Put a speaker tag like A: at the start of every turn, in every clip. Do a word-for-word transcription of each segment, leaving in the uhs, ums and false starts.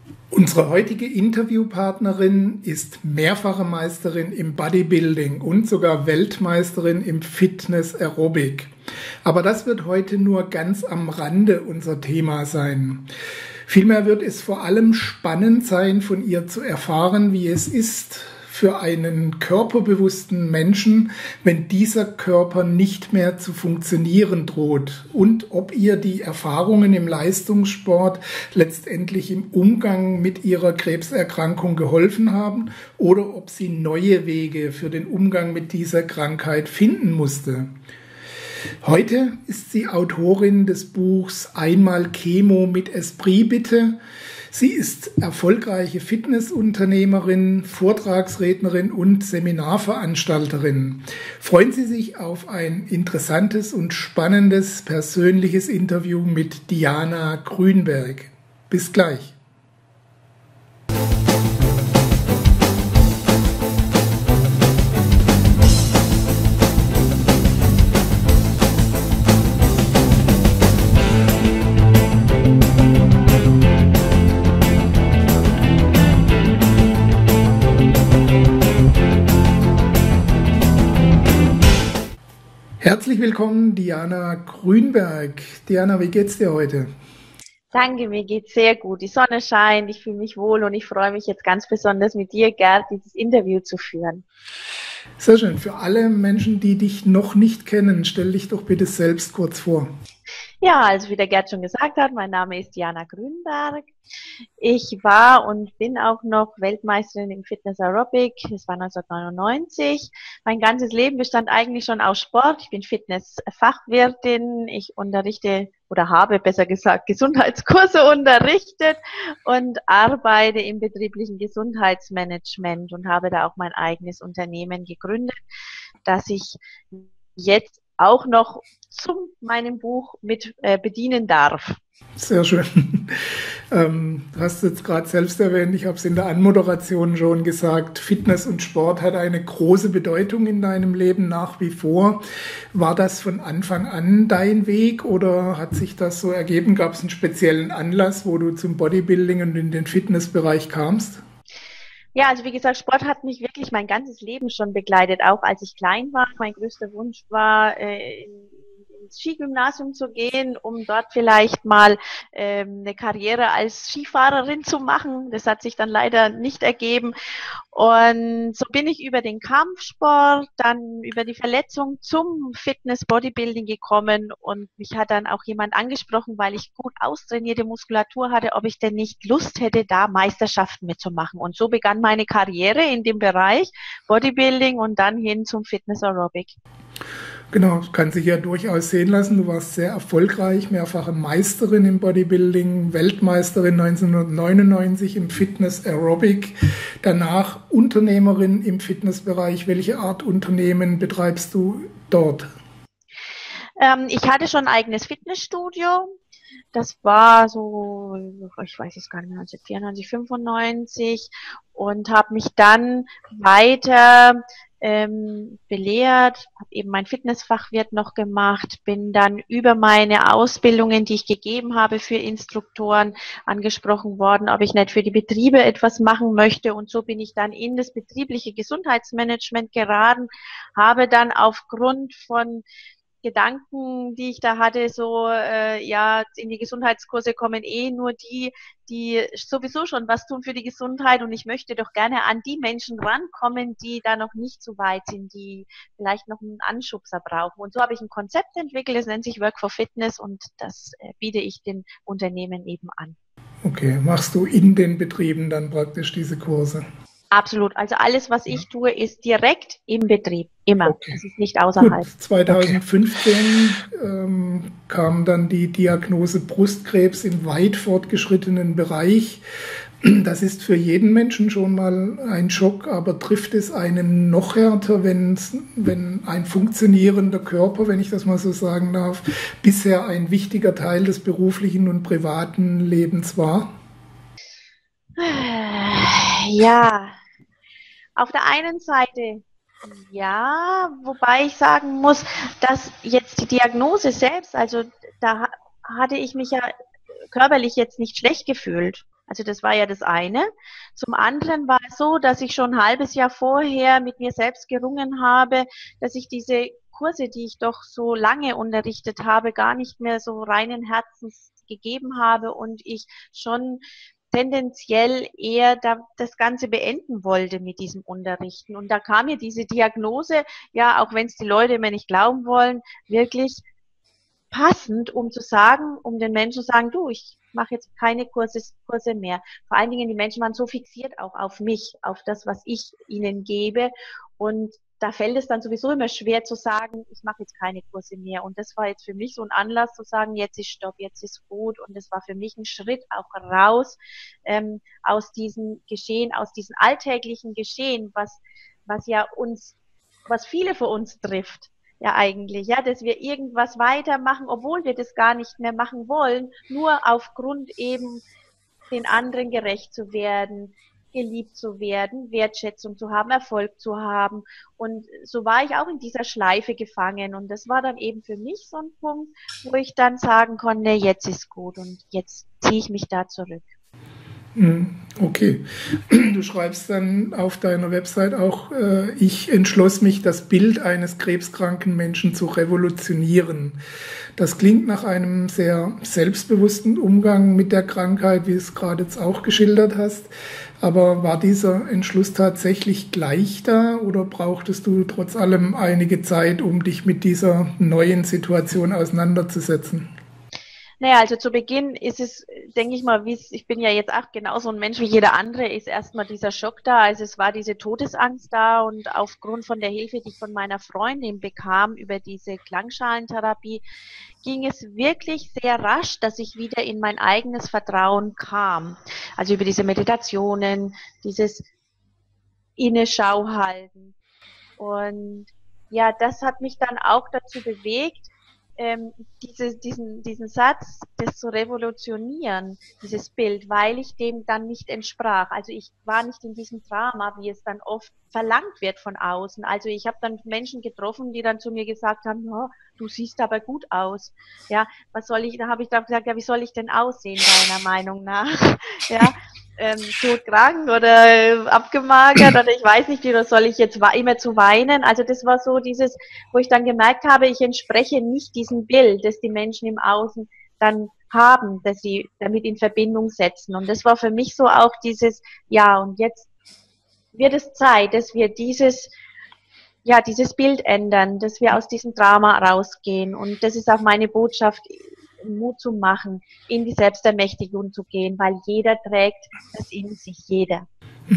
A: Unsere heutige Interviewpartnerin ist mehrfache Meisterin im Bodybuilding und sogar Weltmeisterin im Fitness Aerobic. Aber das wird heute nur ganz am Rande unser Thema sein. Vielmehr wird es vor allem spannend sein, von ihr zu erfahren, wie es ist für einen körperbewussten Menschen, wenn dieser Körper nicht mehr zu funktionieren droht, und ob ihr die Erfahrungen im Leistungssport letztendlich im Umgang mit ihrer Krebserkrankung geholfen haben oder ob sie neue Wege für den Umgang mit dieser Krankheit finden musste. Heute ist sie Autorin des Buchs Einmal Chemo mit Esprit bitte. Sie ist erfolgreiche Fitnessunternehmerin, Vortragsrednerin und Seminarveranstalterin. Freuen Sie sich auf ein interessantes und spannendes persönliches Interview mit Diana Grünberg. Bis gleich. Herzlich willkommen, Diana Grünberg. Diana, wie geht's dir heute?
B: Danke, mir geht's sehr gut. Die Sonne scheint, ich fühle mich wohl und ich freue mich jetzt ganz besonders mit dir, Gerd, dieses Interview zu führen.
A: Sehr schön. Für alle Menschen, die dich noch nicht kennen, stell dich doch bitte selbst kurz vor.
B: Ja, also wie der Gerd schon gesagt hat, mein Name ist Diana Grünberg. Ich war und bin auch noch Weltmeisterin im Fitness Aerobic. Das war neunzehnhundertneunundneunzig. Mein ganzes Leben bestand eigentlich schon aus Sport. Ich bin Fitnessfachwirtin. Ich unterrichte oder habe besser gesagt Gesundheitskurse unterrichtet und arbeite im betrieblichen Gesundheitsmanagement und habe da auch mein eigenes Unternehmen gegründet, das ich jetzt auch noch zu meinem Buch mit äh, bedienen darf.
A: Sehr schön. Ähm, du hast jetzt gerade selbst erwähnt, ich habe es in der Anmoderation schon gesagt, Fitness und Sport hat eine große Bedeutung in deinem Leben nach wie vor. War das von Anfang an dein Weg oder hat sich das so ergeben? Gab es einen speziellen Anlass, wo du zum Bodybuilding und in den Fitnessbereich kamst?
B: Ja, also wie gesagt, Sport hat mich wirklich mein ganzes Leben schon begleitet, auch als ich klein war. Mein größter Wunsch war, äh, ins Skigymnasium zu gehen, um dort vielleicht mal ähm, eine Karriere als Skifahrerin zu machen. Das hat sich dann leider nicht ergeben. Und so bin ich über den Kampfsport, dann über die Verletzung zum Fitness-Bodybuilding gekommen und mich hat dann auch jemand angesprochen, weil ich gut austrainierte Muskulatur hatte, ob ich denn nicht Lust hätte, da Meisterschaften mitzumachen. Und so begann meine Karriere in dem Bereich Bodybuilding und dann hin zum Fitness Aerobic.
A: Genau, kann sich ja durchaus sehen lassen. Du warst sehr erfolgreich, mehrfache Meisterin im Bodybuilding, Weltmeisterin neunzehnhundertneunundneunzig im Fitness Aerobic, danach Unternehmerin im Fitnessbereich. Welche Art Unternehmen betreibst du dort?
B: Ähm, ich hatte schon ein eigenes Fitnessstudio. Das war so, ich weiß es gar nicht mehr, neunzehnhundertvierundneunzig, fünfundneunzig und habe mich dann weiter ähm, belehrt, habe eben mein Fitnessfachwirt noch gemacht, bin dann über meine Ausbildungen, die ich gegeben habe für Instruktoren, angesprochen worden, ob ich nicht für die Betriebe etwas machen möchte und so bin ich dann in das betriebliche Gesundheitsmanagement geraten, habe dann aufgrund von Gedanken, die ich da hatte, so, äh, ja, in die Gesundheitskurse kommen eh nur die, die sowieso schon was tun für die Gesundheit und ich möchte doch gerne an die Menschen rankommen, die da noch nicht so weit sind, die vielleicht noch einen Anschubser brauchen. Und so habe ich ein Konzept entwickelt, das nennt sich Work for Fitness und das äh, biete ich den Unternehmen eben an.
A: Okay, machst du in den Betrieben dann praktisch diese Kurse?
B: Absolut. Also alles, was ich tue, ist direkt im Betrieb. Immer.
A: Okay.
B: Es ist nicht außerhalb.
A: Gut, zweitausendfünfzehn okay. ähm, kam dann die Diagnose Brustkrebs im weit fortgeschrittenen Bereich. Das ist für jeden Menschen schon mal ein Schock, aber trifft es einen noch härter, wenn, wenn ein funktionierender Körper, wenn ich das mal so sagen darf, bisher ein wichtiger Teil des beruflichen und privaten Lebens war?
B: Ja, auf der einen Seite ja, wobei ich sagen muss, dass jetzt die Diagnose selbst, also da hatte ich mich ja körperlich jetzt nicht schlecht gefühlt. Also das war ja das eine. Zum anderen war es so, dass ich schon ein halbes Jahr vorher mit mir selbst gerungen habe, dass ich diese Kurse, die ich doch so lange unterrichtet habe, gar nicht mehr so reinen Herzens gegeben habe und ich schon tendenziell eher da das Ganze beenden wollte mit diesem Unterrichten. Und da kam mir diese Diagnose, ja, auch wenn es die Leute mir nicht glauben wollen, wirklich passend, um zu sagen, um den Menschen zu sagen, du, ich mache jetzt keine Kurse, Kurse mehr. Vor allen Dingen, die Menschen waren so fixiert auch auf mich, auf das, was ich ihnen gebe. Und da fällt es dann sowieso immer schwer zu sagen, ich mache jetzt keine Kurse mehr. Und das war jetzt für mich so ein Anlass zu sagen, jetzt ist Stopp, jetzt ist gut. Und das war für mich ein Schritt auch raus ähm, aus diesem Geschehen, aus diesem alltäglichen Geschehen, was, was ja uns, was viele von uns trifft. Ja, eigentlich, ja, dass wir irgendwas weitermachen, obwohl wir das gar nicht mehr machen wollen, nur aufgrund eben den anderen gerecht zu werden, geliebt zu werden, Wertschätzung zu haben, Erfolg zu haben. Und so war ich auch in dieser Schleife gefangen. Und das war dann eben für mich so ein Punkt, wo ich dann sagen konnte, jetzt ist gut und jetzt ziehe ich mich da zurück.
A: Okay. Du schreibst dann auf deiner Website auch, äh, ich entschloss mich, das Bild eines krebskranken Menschen zu revolutionieren. Das klingt nach einem sehr selbstbewussten Umgang mit der Krankheit, wie du es gerade jetzt auch geschildert hast. Aber war dieser Entschluss tatsächlich gleich da oder brauchtest du trotz allem einige Zeit, um dich mit dieser neuen Situation auseinanderzusetzen?
B: Naja, also zu Beginn ist es, denke ich mal, wie es, ich bin ja jetzt auch genauso ein Mensch wie jeder andere, ist erstmal dieser Schock da. Also es war diese Todesangst da und aufgrund von der Hilfe, die ich von meiner Freundin bekam über diese Klangschalentherapie, ging es wirklich sehr rasch, dass ich wieder in mein eigenes Vertrauen kam. Also über diese Meditationen, dieses Inneschau halten. Und ja, das hat mich dann auch dazu bewegt, ähm, diese, diesen, diesen Satz, das zu revolutionieren, dieses Bild, weil ich dem dann nicht entsprach. Also ich war nicht in diesem Drama, wie es dann oft verlangt wird von außen. Also ich habe dann Menschen getroffen, die dann zu mir gesagt haben, oh, du siehst aber gut aus. Ja, was soll ich, da habe ich dann gesagt, ja, wie soll ich denn aussehen, deiner Meinung nach? Ja, ähm, todkrank oder äh, abgemagert oder ich weiß nicht, oder soll ich jetzt immer zu weinen? Also das war so dieses, wo ich dann gemerkt habe, ich entspreche nicht diesem Bild, das die Menschen im Außen dann haben, dass sie damit in Verbindung setzen. Und das war für mich so auch dieses, ja, und jetzt wird es Zeit, dass wir dieses, ja, dieses Bild ändern, dass wir aus diesem Drama rausgehen. Und das ist auch meine Botschaft, Mut zu machen, in die Selbstermächtigung zu gehen, weil jeder trägt das in sich, jeder.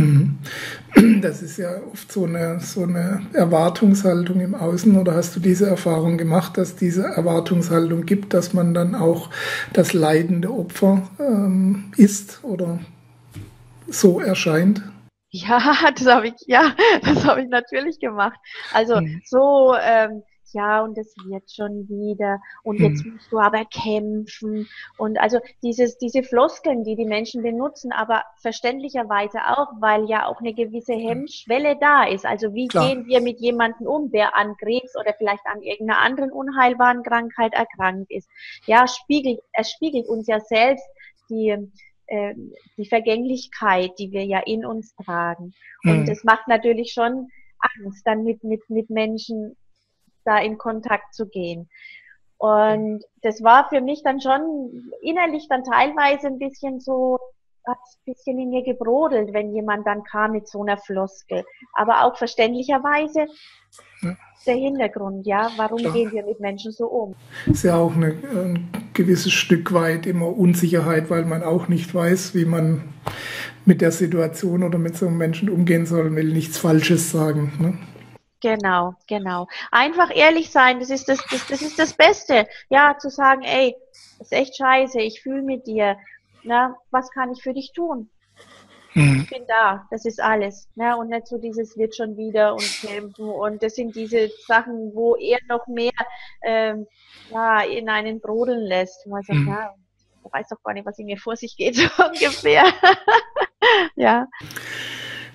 A: Das ist ja oft so eine, so eine Erwartungshaltung im Außen, oder hast du diese Erfahrung gemacht, dass diese Erwartungshaltung gibt, dass man dann auch das leidende Opfer ähm, ist oder so erscheint?
B: Ja, das habe ich, ja, das habe ich natürlich gemacht. Also hm. so, ähm, ja, und es wird schon wieder und jetzt hm. musst du aber kämpfen und also dieses, diese Floskeln, die die Menschen benutzen, aber verständlicherweise auch, weil ja auch eine gewisse Hemmschwelle da ist. Also wie Klar. gehen wir mit jemandem um, der an Krebs oder vielleicht an irgendeiner anderen unheilbaren Krankheit erkrankt ist? Ja, spiegelt, es spiegelt uns ja selbst die die Vergänglichkeit, die wir ja in uns tragen. Und mhm. das macht natürlich schon Angst, dann mit, mit, mit Menschen da in Kontakt zu gehen. Und das war für mich dann schon innerlich dann teilweise ein bisschen so, hat ein bisschen in mir gebrodelt, wenn jemand dann kam mit so einer Floskel. Aber auch verständlicherweise ja. der Hintergrund, ja, warum ja. gehen wir mit Menschen so um?
A: Ist ja auch eine, ein gewisses Stück weit immer Unsicherheit, weil man auch nicht weiß, wie man mit der Situation oder mit so einem Menschen umgehen soll, will nichts Falsches sagen. Ne?
B: Genau, genau. Einfach ehrlich sein, das ist das, das, das ist das Beste. Ja, zu sagen, ey, das ist echt scheiße, ich fühle mit dir. Na, was kann ich für dich tun? Mhm. Ich bin da, das ist alles. Na, und nicht so dieses wird schon wieder und kämpfen. Und das sind diese Sachen, wo er noch mehr ähm, ja, in einen brodeln lässt. Und man sagt, mhm. ja, ich weiß doch gar nicht, was in mir vor sich geht, so ungefähr. Ja.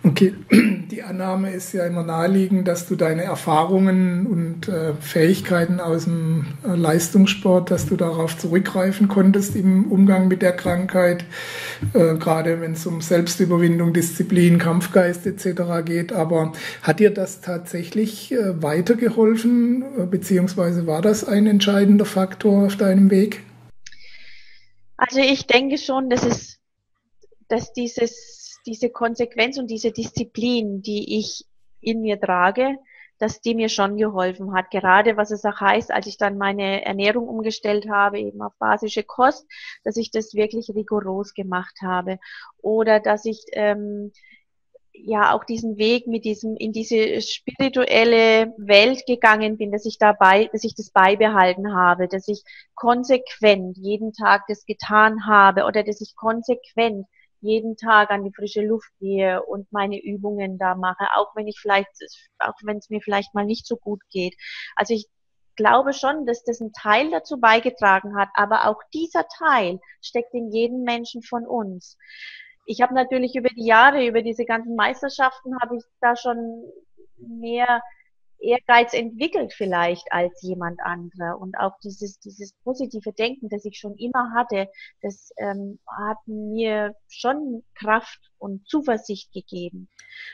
A: Okay, die Annahme ist ja immer naheliegend, dass du deine Erfahrungen und äh, Fähigkeiten aus dem äh, Leistungssport, dass du darauf zurückgreifen konntest im Umgang mit der Krankheit, äh, gerade wenn es um Selbstüberwindung, Disziplin, Kampfgeist et cetera geht. Aber hat dir das tatsächlich äh, weitergeholfen, äh, beziehungsweise war das ein entscheidender Faktor auf deinem Weg?
B: Also ich denke schon, dass es, dass dieses diese Konsequenz und diese Disziplin, die ich in mir trage, dass die mir schon geholfen hat. Gerade was es auch heißt, als ich dann meine Ernährung umgestellt habe, eben auf basische Kost, dass ich das wirklich rigoros gemacht habe. Oder dass ich ähm, ja auch diesen Weg mit diesem in diese spirituelle Welt gegangen bin, dass ich dabei, dass ich das beibehalten habe, dass ich konsequent jeden Tag das getan habe oder dass ich konsequent jeden Tag an die frische Luft gehe und meine Übungen da mache, auch wenn ich vielleicht, auch wenn es mir vielleicht mal nicht so gut geht. Also ich glaube schon, dass das einen Teil dazu beigetragen hat, aber auch dieser Teil steckt in jedem Menschen von uns. Ich habe natürlich über die Jahre, über diese ganzen Meisterschaften, habe ich da schon mehr Ehrgeiz entwickelt vielleicht als jemand anderer. Und auch dieses, dieses positive Denken, das ich schon immer hatte, das ähm, hat mir schon Kraft und Zuversicht gegeben.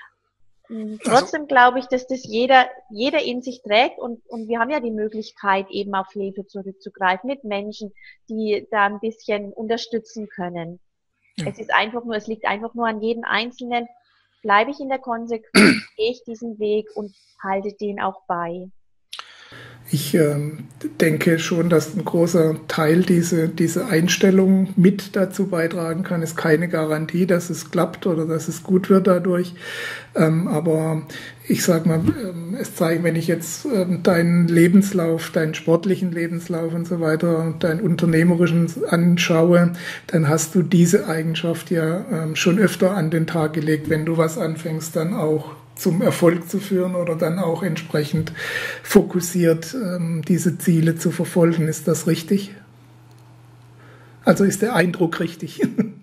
A: Also
B: Trotzdem glaube ich, dass das jeder, jeder in sich trägt und, und wir haben ja die Möglichkeit, eben auf Hilfe zurückzugreifen mit Menschen, die da ein bisschen unterstützen können.
A: ja.
B: Es ist einfach nur, es liegt einfach nur an jedem Einzelnen. Bleibe ich in der Konsequenz, gehe ich diesen Weg und halte den auch bei.
A: Ich ähm, denke schon, dass ein großer Teil diese, diese Einstellung mit dazu beitragen kann. Ist keine Garantie, dass es klappt oder dass es gut wird dadurch. Ähm, aber ich sage mal, ähm, es zeigt, wenn ich jetzt ähm, deinen Lebenslauf, deinen sportlichen Lebenslauf und so weiter, deinen unternehmerischen anschaue, dann hast du diese Eigenschaft ja ähm, schon öfter an den Tag gelegt, wenn du was anfängst, dann auch zum Erfolg zu führen oder dann auch entsprechend fokussiert ähm, diese Ziele zu verfolgen. Ist das richtig? Also ist der Eindruck richtig?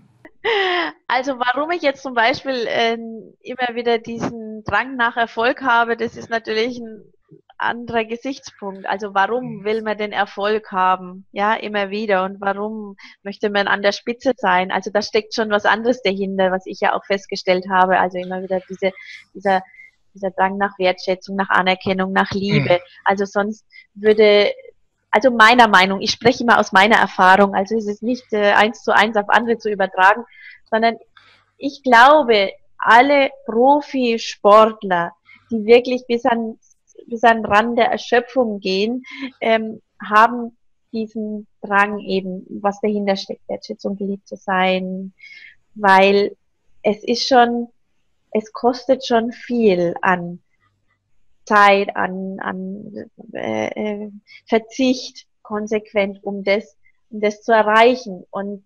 B: Also warum ich jetzt zum Beispiel äh, immer wieder diesen Drang nach Erfolg habe, das ist natürlich ein anderer Gesichtspunkt. Also warum will man den Erfolg haben? Ja, immer wieder. Und warum möchte man an der Spitze sein? Also da steckt schon was anderes dahinter, was ich ja auch festgestellt habe. Also immer wieder diese, dieser, dieser Drang nach Wertschätzung, nach Anerkennung, nach Liebe. Also sonst würde, also meiner Meinung, ich spreche immer aus meiner Erfahrung, also es ist nicht äh, eins zu eins auf andere zu übertragen, sondern ich glaube, alle Profisportler, die wirklich bis an, bis an den Rand der Erschöpfung gehen, ähm, haben diesen Drang eben, was dahinter steckt, Wertschätzung, geliebt zu sein, weil es ist schon, es kostet schon viel an Zeit, an, an äh, äh, Verzicht konsequent, um das, um das zu erreichen. Und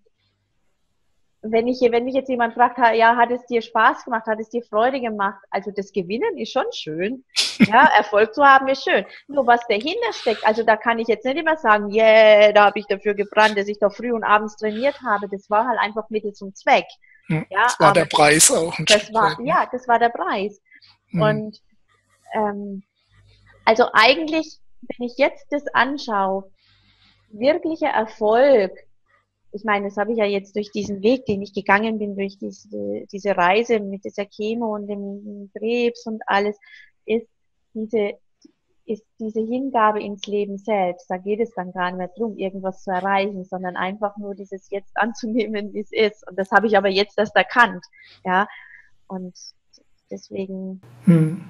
B: wenn ich, wenn mich jetzt jemand fragt, ja, hat es dir Spaß gemacht, hat es dir Freude gemacht? Also das Gewinnen ist schon schön. Ja, Erfolg zu haben ist schön. Nur was dahinter steckt, also da kann ich jetzt nicht immer sagen, yeah, da habe ich dafür gebrannt, dass ich da früh und abends trainiert habe. Das war halt einfach Mittel zum Zweck.
A: Ja, das war
B: aber
A: der Preis auch ein
B: das
A: Stück
B: war,
A: weit, ne?
B: ja, das war der Preis.
A: Mhm.
B: Und ähm, also eigentlich, wenn ich jetzt das anschaue, wirklicher Erfolg, ich meine, das habe ich ja jetzt durch diesen Weg, den ich gegangen bin, durch diese, diese Reise mit dieser Chemo und dem Krebs und alles, ist diese, ist diese Hingabe ins Leben selbst. Da geht es dann gar nicht mehr darum, irgendwas zu erreichen, sondern einfach nur dieses jetzt anzunehmen, wie es ist. Und das habe ich aber jetzt erst erkannt. Ja, und deswegen.
A: Hm.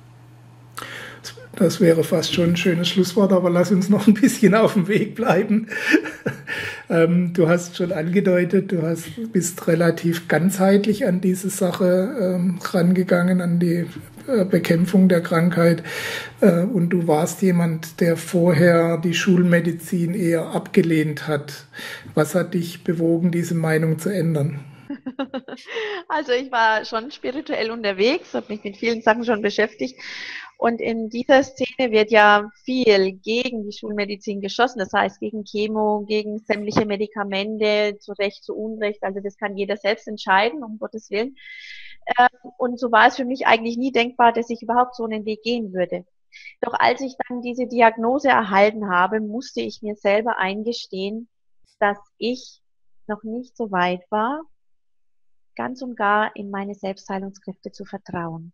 A: Das wäre fast schon ein schönes Schlusswort, aber lass uns noch ein bisschen auf dem Weg bleiben. ähm, du hast schon angedeutet, du hast, bist relativ ganzheitlich an diese Sache ähm, rangegangen, an die äh, Bekämpfung der Krankheit. Äh, und du warst jemand, der vorher die Schulmedizin eher abgelehnt hat. Was hat dich bewogen, diese Meinung zu ändern?
B: Also ich war schon spirituell unterwegs, habe mich mit vielen Sachen schon beschäftigt. Und in dieser Szene wird ja viel gegen die Schulmedizin geschossen. Das heißt, gegen Chemo, gegen sämtliche Medikamente, zu Recht, zu Unrecht. Also das kann jeder selbst entscheiden, um Gottes Willen. Und so war es für mich eigentlich nie denkbar, dass ich überhaupt so einen Weg gehen würde. Doch als ich dann diese Diagnose erhalten habe, musste ich mir selber eingestehen, dass ich noch nicht so weit war, ganz und gar in meine Selbstheilungskräfte zu vertrauen.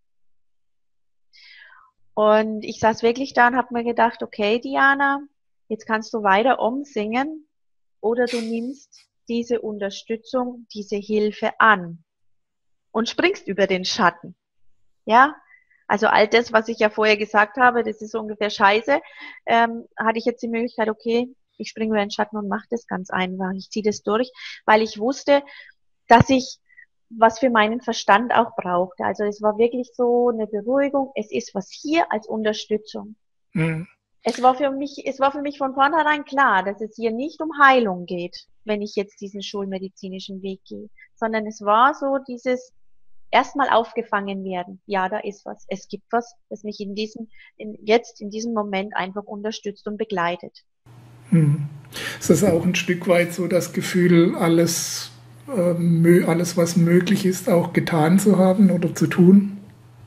B: Und ich saß wirklich da und habe mir gedacht, okay, Diana, jetzt kannst du weiter umsingen oder du nimmst diese Unterstützung, diese Hilfe an und springst über den Schatten. Ja, also all das, was ich ja vorher gesagt habe, das ist so ungefähr scheiße, ähm, hatte ich jetzt die Möglichkeit, okay, ich springe über den Schatten und mache das ganz einfach. Ich ziehe das durch, weil ich wusste, dass ich was für meinen Verstand auch brauchte. Also es war wirklich so eine Beruhigung. Es ist was hier als Unterstützung.
A: Mhm.
B: Es war für mich, es war für mich von vornherein klar, dass es hier nicht um Heilung geht, wenn ich jetzt diesen schulmedizinischen Weg gehe, sondern es war so dieses erstmal aufgefangen werden. Ja, da ist was. Es gibt was, das mich in diesem, in, jetzt in diesem Moment einfach unterstützt und begleitet.
A: Mhm. Ist das auch ein Stück weit so das Gefühl, alles, äh, alles was möglich ist, auch getan zu haben oder zu tun?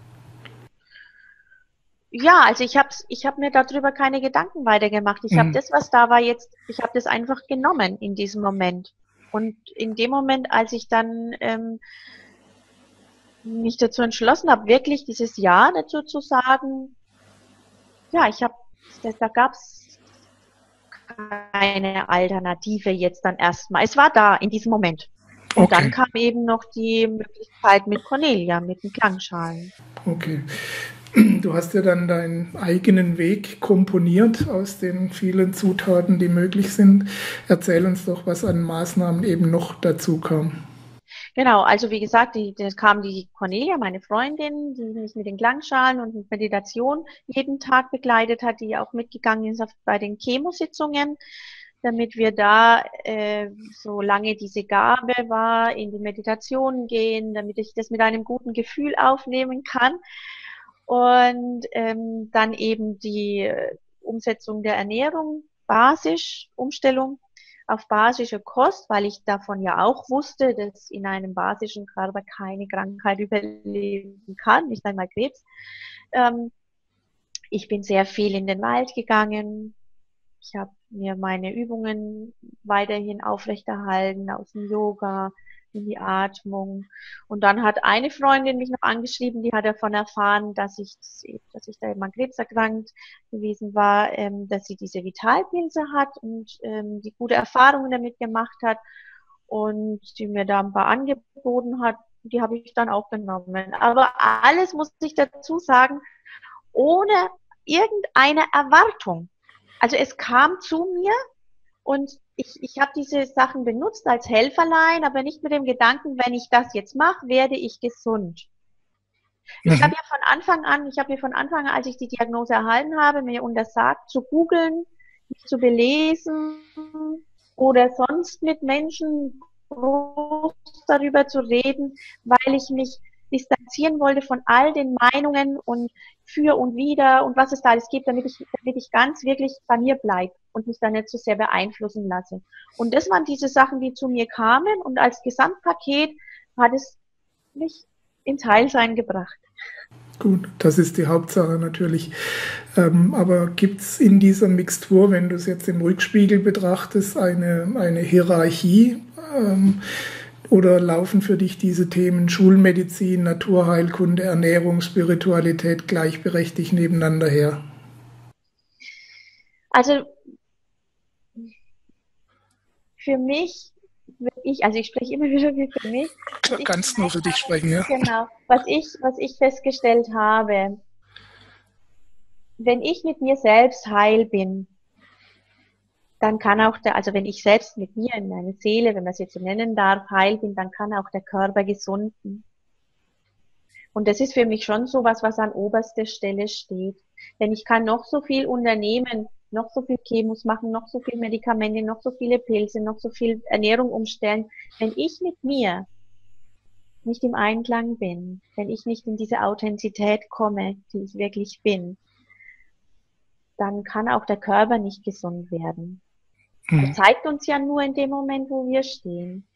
B: Ja, also ich habe ich hab mir darüber keine Gedanken weitergemacht. Ich habe
A: Mhm.
B: das, was da war jetzt, ich habe das einfach genommen in diesem Moment. Und in dem Moment, als ich dann ähm, mich dazu entschlossen habe, wirklich dieses Ja dazu zu sagen, ja, ich habe, da, da gab es keine Alternative jetzt dann erstmal. Es war da in diesem Moment. Und dann
A: Okay,
B: kam eben noch die Möglichkeit mit Cornelia, mit den Klangschalen.
A: okay. Du hast ja dann deinen eigenen Weg komponiert aus den vielen Zutaten, die möglich sind. Erzähl uns doch, was an Maßnahmen eben noch dazu kam.
B: Genau, also wie gesagt, die, da kam die Cornelia, meine Freundin, die mich mit den Klangschalen und mit Meditation jeden Tag begleitet hat, die auch mitgegangen ist auf, bei den Chemositzungen, damit wir da, äh, solange diese Gabe war, in die Meditation gehen, damit ich das mit einem guten Gefühl aufnehmen kann. Und ähm, dann eben die äh, Umsetzung der Ernährung, basisch, Umstellung auf basische Kost, weil ich davon ja auch wusste, dass in einem basischen Körper keine Krankheit überleben kann, nicht einmal Krebs. Ähm, ich bin sehr viel in den Wald gegangen. Ich habe mir meine Übungen weiterhin aufrechterhalten aus dem Yoga, in die Atmung. Und dann hat eine Freundin mich noch angeschrieben, die hat davon erfahren, dass ich, dass ich da eben an Krebs erkrankt gewesen war, ähm, dass sie diese Vitalpilze hat und ähm, die gute Erfahrungen damit gemacht hat und die mir da ein paar angeboten hat. Die habe ich dann auch genommen. Aber alles muss ich dazu sagen, ohne irgendeine Erwartung. Also es kam zu mir und ich, ich habe diese Sachen benutzt als Helferlein, aber nicht mit dem Gedanken, wenn ich das jetzt mache, werde ich gesund. Ich habe
A: Mhm.
B: ja von Anfang an, ich habe mir von Anfang an, als ich die Diagnose erhalten habe, mir untersagt zu googeln, mich zu belesen oder sonst mit Menschen groß darüber zu reden, weil ich mich distanzieren wollte von all den Meinungen und für und wider und was es da alles gibt, damit ich, damit ich ganz wirklich bei mir bleibe und mich da nicht so sehr beeinflussen lasse. Und das waren diese Sachen, die zu mir kamen und als Gesamtpaket hat es mich ins Heilsein gebracht.
A: Gut, das ist die Hauptsache natürlich. Ähm, aber gibt es in dieser Mixtur, wenn du es jetzt im Rückspiegel betrachtest, eine, eine Hierarchie? Ähm, oder laufen für dich diese Themen Schulmedizin, Naturheilkunde, Ernährung, Spiritualität gleichberechtigt nebeneinander her?
B: Also für mich, ich, also ich spreche immer wieder für mich, was ich
A: Kannst nur für dich sprechen, ja.
B: genau, was ich, was ich festgestellt habe, wenn ich mit mir selbst heil bin, dann kann auch der, also wenn ich selbst mit mir in meiner Seele, wenn man es jetzt so nennen darf, heil bin, dann kann auch der Körper gesunden. Und das ist für mich schon so was, was an oberster Stelle steht. Denn ich kann noch so viel unternehmen, noch so viel Chemos machen, noch so viel Medikamente, noch so viele Pilze, noch so viel Ernährung umstellen. Wenn ich mit mir nicht im Einklang bin, wenn ich nicht in diese Authentizität komme, die ich wirklich bin, dann kann auch der Körper nicht gesund werden. Er
A: Mhm.
B: zeigt uns ja nur in dem Moment, wo wir stehen.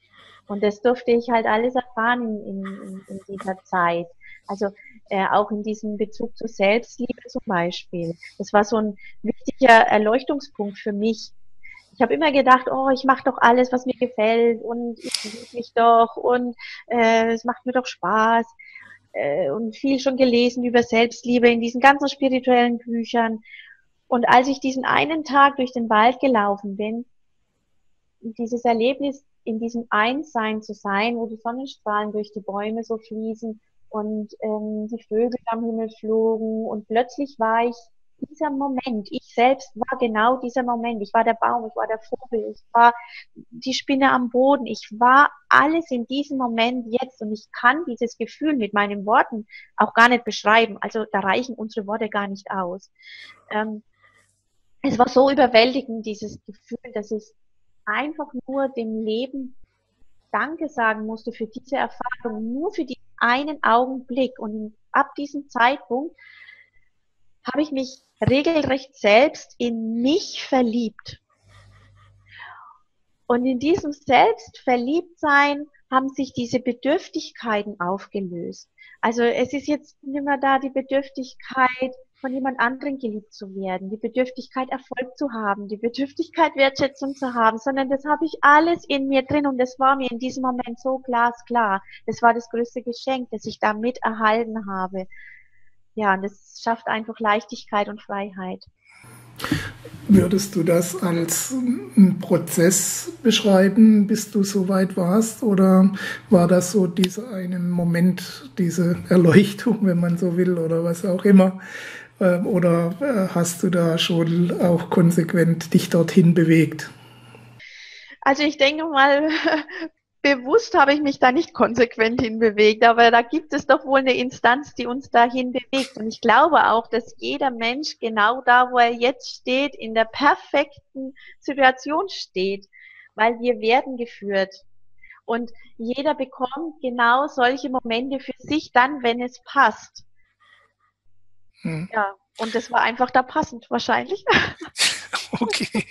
B: Und das durfte ich halt alles erfahren in, in, in dieser Zeit. Also äh, auch in diesem Bezug zur Selbstliebe zum Beispiel. Das war so ein wichtiger Erleuchtungspunkt für mich. Ich habe immer gedacht, oh, ich mache doch alles, was mir gefällt und ich liebe mich doch und äh, es macht mir doch Spaß äh, und viel schon gelesen über Selbstliebe in diesen ganzen spirituellen Büchern. Und als ich diesen einen Tag durch den Wald gelaufen bin, dieses Erlebnis, in diesem Einssein zu sein, wo die Sonnenstrahlen durch die Bäume so fließen und ähm, die Vögel am Himmel flogen und plötzlich war ich dieser Moment, ich selbst war genau dieser Moment, ich war der Baum, ich war der Vogel, ich war die Spinne am Boden, ich war alles in diesem Moment jetzt und ich kann dieses Gefühl mit meinen Worten auch gar nicht beschreiben, also da reichen unsere Worte gar nicht aus. Ähm, es war so überwältigend, dieses Gefühl, dass ich einfach nur dem Leben Danke sagen musste für diese Erfahrung, nur für diesen einen Augenblick. Und ab diesem Zeitpunkt habe ich mich regelrecht selbst in mich verliebt. Und in diesem Selbstverliebtsein haben sich diese Bedürftigkeiten aufgelöst. Also es ist jetzt nicht mehr da die Bedürftigkeit, von jemand anderem geliebt zu werden, die Bedürftigkeit, Erfolg zu haben, die Bedürftigkeit, Wertschätzung zu haben, sondern das habe ich alles in mir drin und das war mir in diesem Moment so glasklar. Das war das größte Geschenk, das ich da mit erhalten habe. Ja, und das schafft einfach Leichtigkeit und Freiheit.
A: Würdest du das als einen Prozess beschreiben, bis du so weit warst? Oder war das so dieser eine Moment, diese Erleuchtung, wenn man so will, oder was auch immer? Oder hast du da schon auch konsequent dich dorthin bewegt?
B: Also ich denke mal, bewusst habe ich mich da nicht konsequent hinbewegt, aber da gibt es doch wohl eine Instanz, die uns dahin bewegt. Und ich glaube auch, dass jeder Mensch genau da, wo er jetzt steht, in der perfekten Situation steht, weil wir werden geführt. Und jeder bekommt genau solche Momente für sich dann, wenn es passt. Hm. Ja, und das war einfach da passend wahrscheinlich.
A: Okay.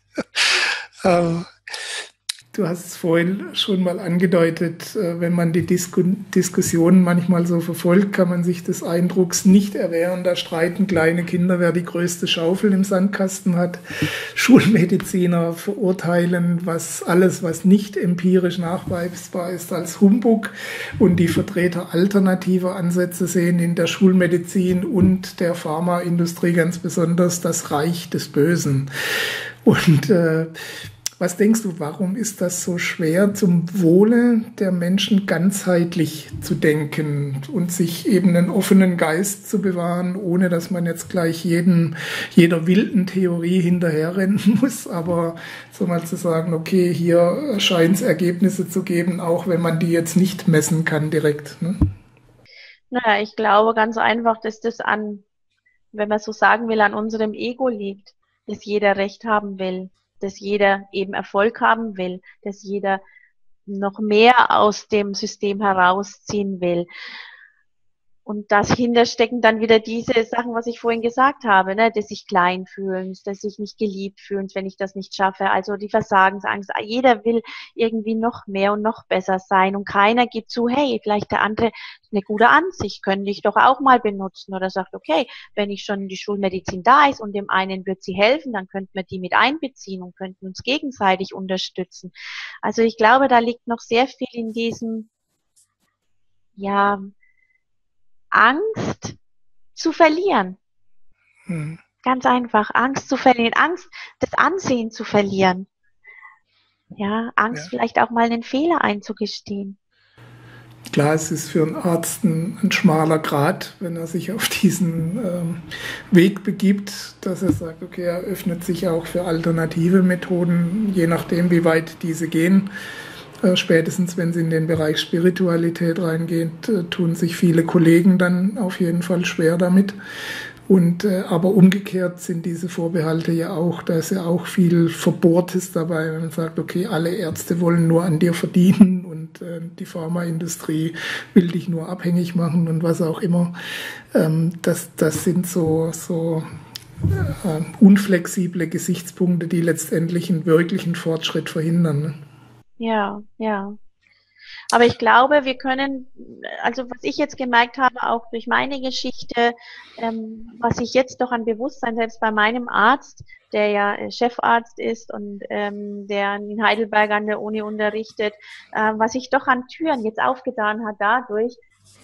A: ähm. Du hast es vorhin schon mal angedeutet, wenn man die Disku Diskussionen manchmal so verfolgt, kann man sich des Eindrucks nicht erwehren, da streiten kleine Kinder, wer die größte Schaufel im Sandkasten hat. Schulmediziner verurteilen, was alles, was nicht empirisch nachweisbar ist, als Humbug, und die Vertreter alternativer Ansätze sehen in der Schulmedizin und der Pharmaindustrie ganz besonders das Reich des Bösen. Und äh, was denkst du, warum ist das so schwer, zum Wohle der Menschen ganzheitlich zu denken und sich eben einen offenen Geist zu bewahren, ohne dass man jetzt gleich jeden, jeder wilden Theorie hinterherrennen muss, aber so mal zu sagen, okay, hier scheint es Ergebnisse zu geben, auch wenn man die jetzt nicht messen kann direkt, ne?
B: Naja, ich glaube ganz einfach, dass das an, wenn man so sagen will, an unserem Ego liegt, dass jeder Recht haben will, dass jeder eben Erfolg haben will, dass jeder noch mehr aus dem System herausziehen will. Und dahinter stecken dann wieder diese Sachen, was ich vorhin gesagt habe, ne, dass sich klein fühlen, dass sich nicht geliebt fühlen, wenn ich das nicht schaffe. Also die Versagensangst. Jeder will irgendwie noch mehr und noch besser sein und keiner gibt zu, hey, vielleicht der andere eine gute Ansicht, könnte ich doch auch mal benutzen, oder sagt, okay, wenn ich schon die Schulmedizin da ist und dem einen wird sie helfen, dann könnten wir die mit einbeziehen und könnten uns gegenseitig unterstützen. Also ich glaube, da liegt noch sehr viel in diesem, ja, Angst zu verlieren. Hm. Ganz einfach, Angst zu verlieren, Angst, das Ansehen zu verlieren. Ja, Angst, ja, vielleicht auch mal einen Fehler einzugestehen.
A: Klar, es ist für einen Arzt ein, ein schmaler Grat, wenn er sich auf diesen ähm, Weg begibt, dass er sagt, okay, er öffnet sich auch für alternative Methoden, je nachdem, wie weit diese gehen. Äh, spätestens, wenn sie in den Bereich Spiritualität reingeht, äh, tun sich viele Kollegen dann auf jeden Fall schwer damit. Und äh, aber umgekehrt sind diese Vorbehalte ja auch, da ist ja auch viel Verbohrtes dabei, wenn man sagt, okay, alle Ärzte wollen nur an dir verdienen und äh, die Pharmaindustrie will dich nur abhängig machen und was auch immer. Ähm, das, das sind so, so äh, unflexible Gesichtspunkte, die letztendlich einen wirklichen Fortschritt verhindern. Ne?
B: Ja, ja. Aber ich glaube, wir können, also was ich jetzt gemerkt habe, auch durch meine Geschichte, ähm, was ich jetzt doch an Bewusstsein, selbst bei meinem Arzt, der ja äh, Chefarzt ist und ähm, der in Heidelberg an der Uni unterrichtet, äh, was sich doch an Türen jetzt aufgetan hat dadurch,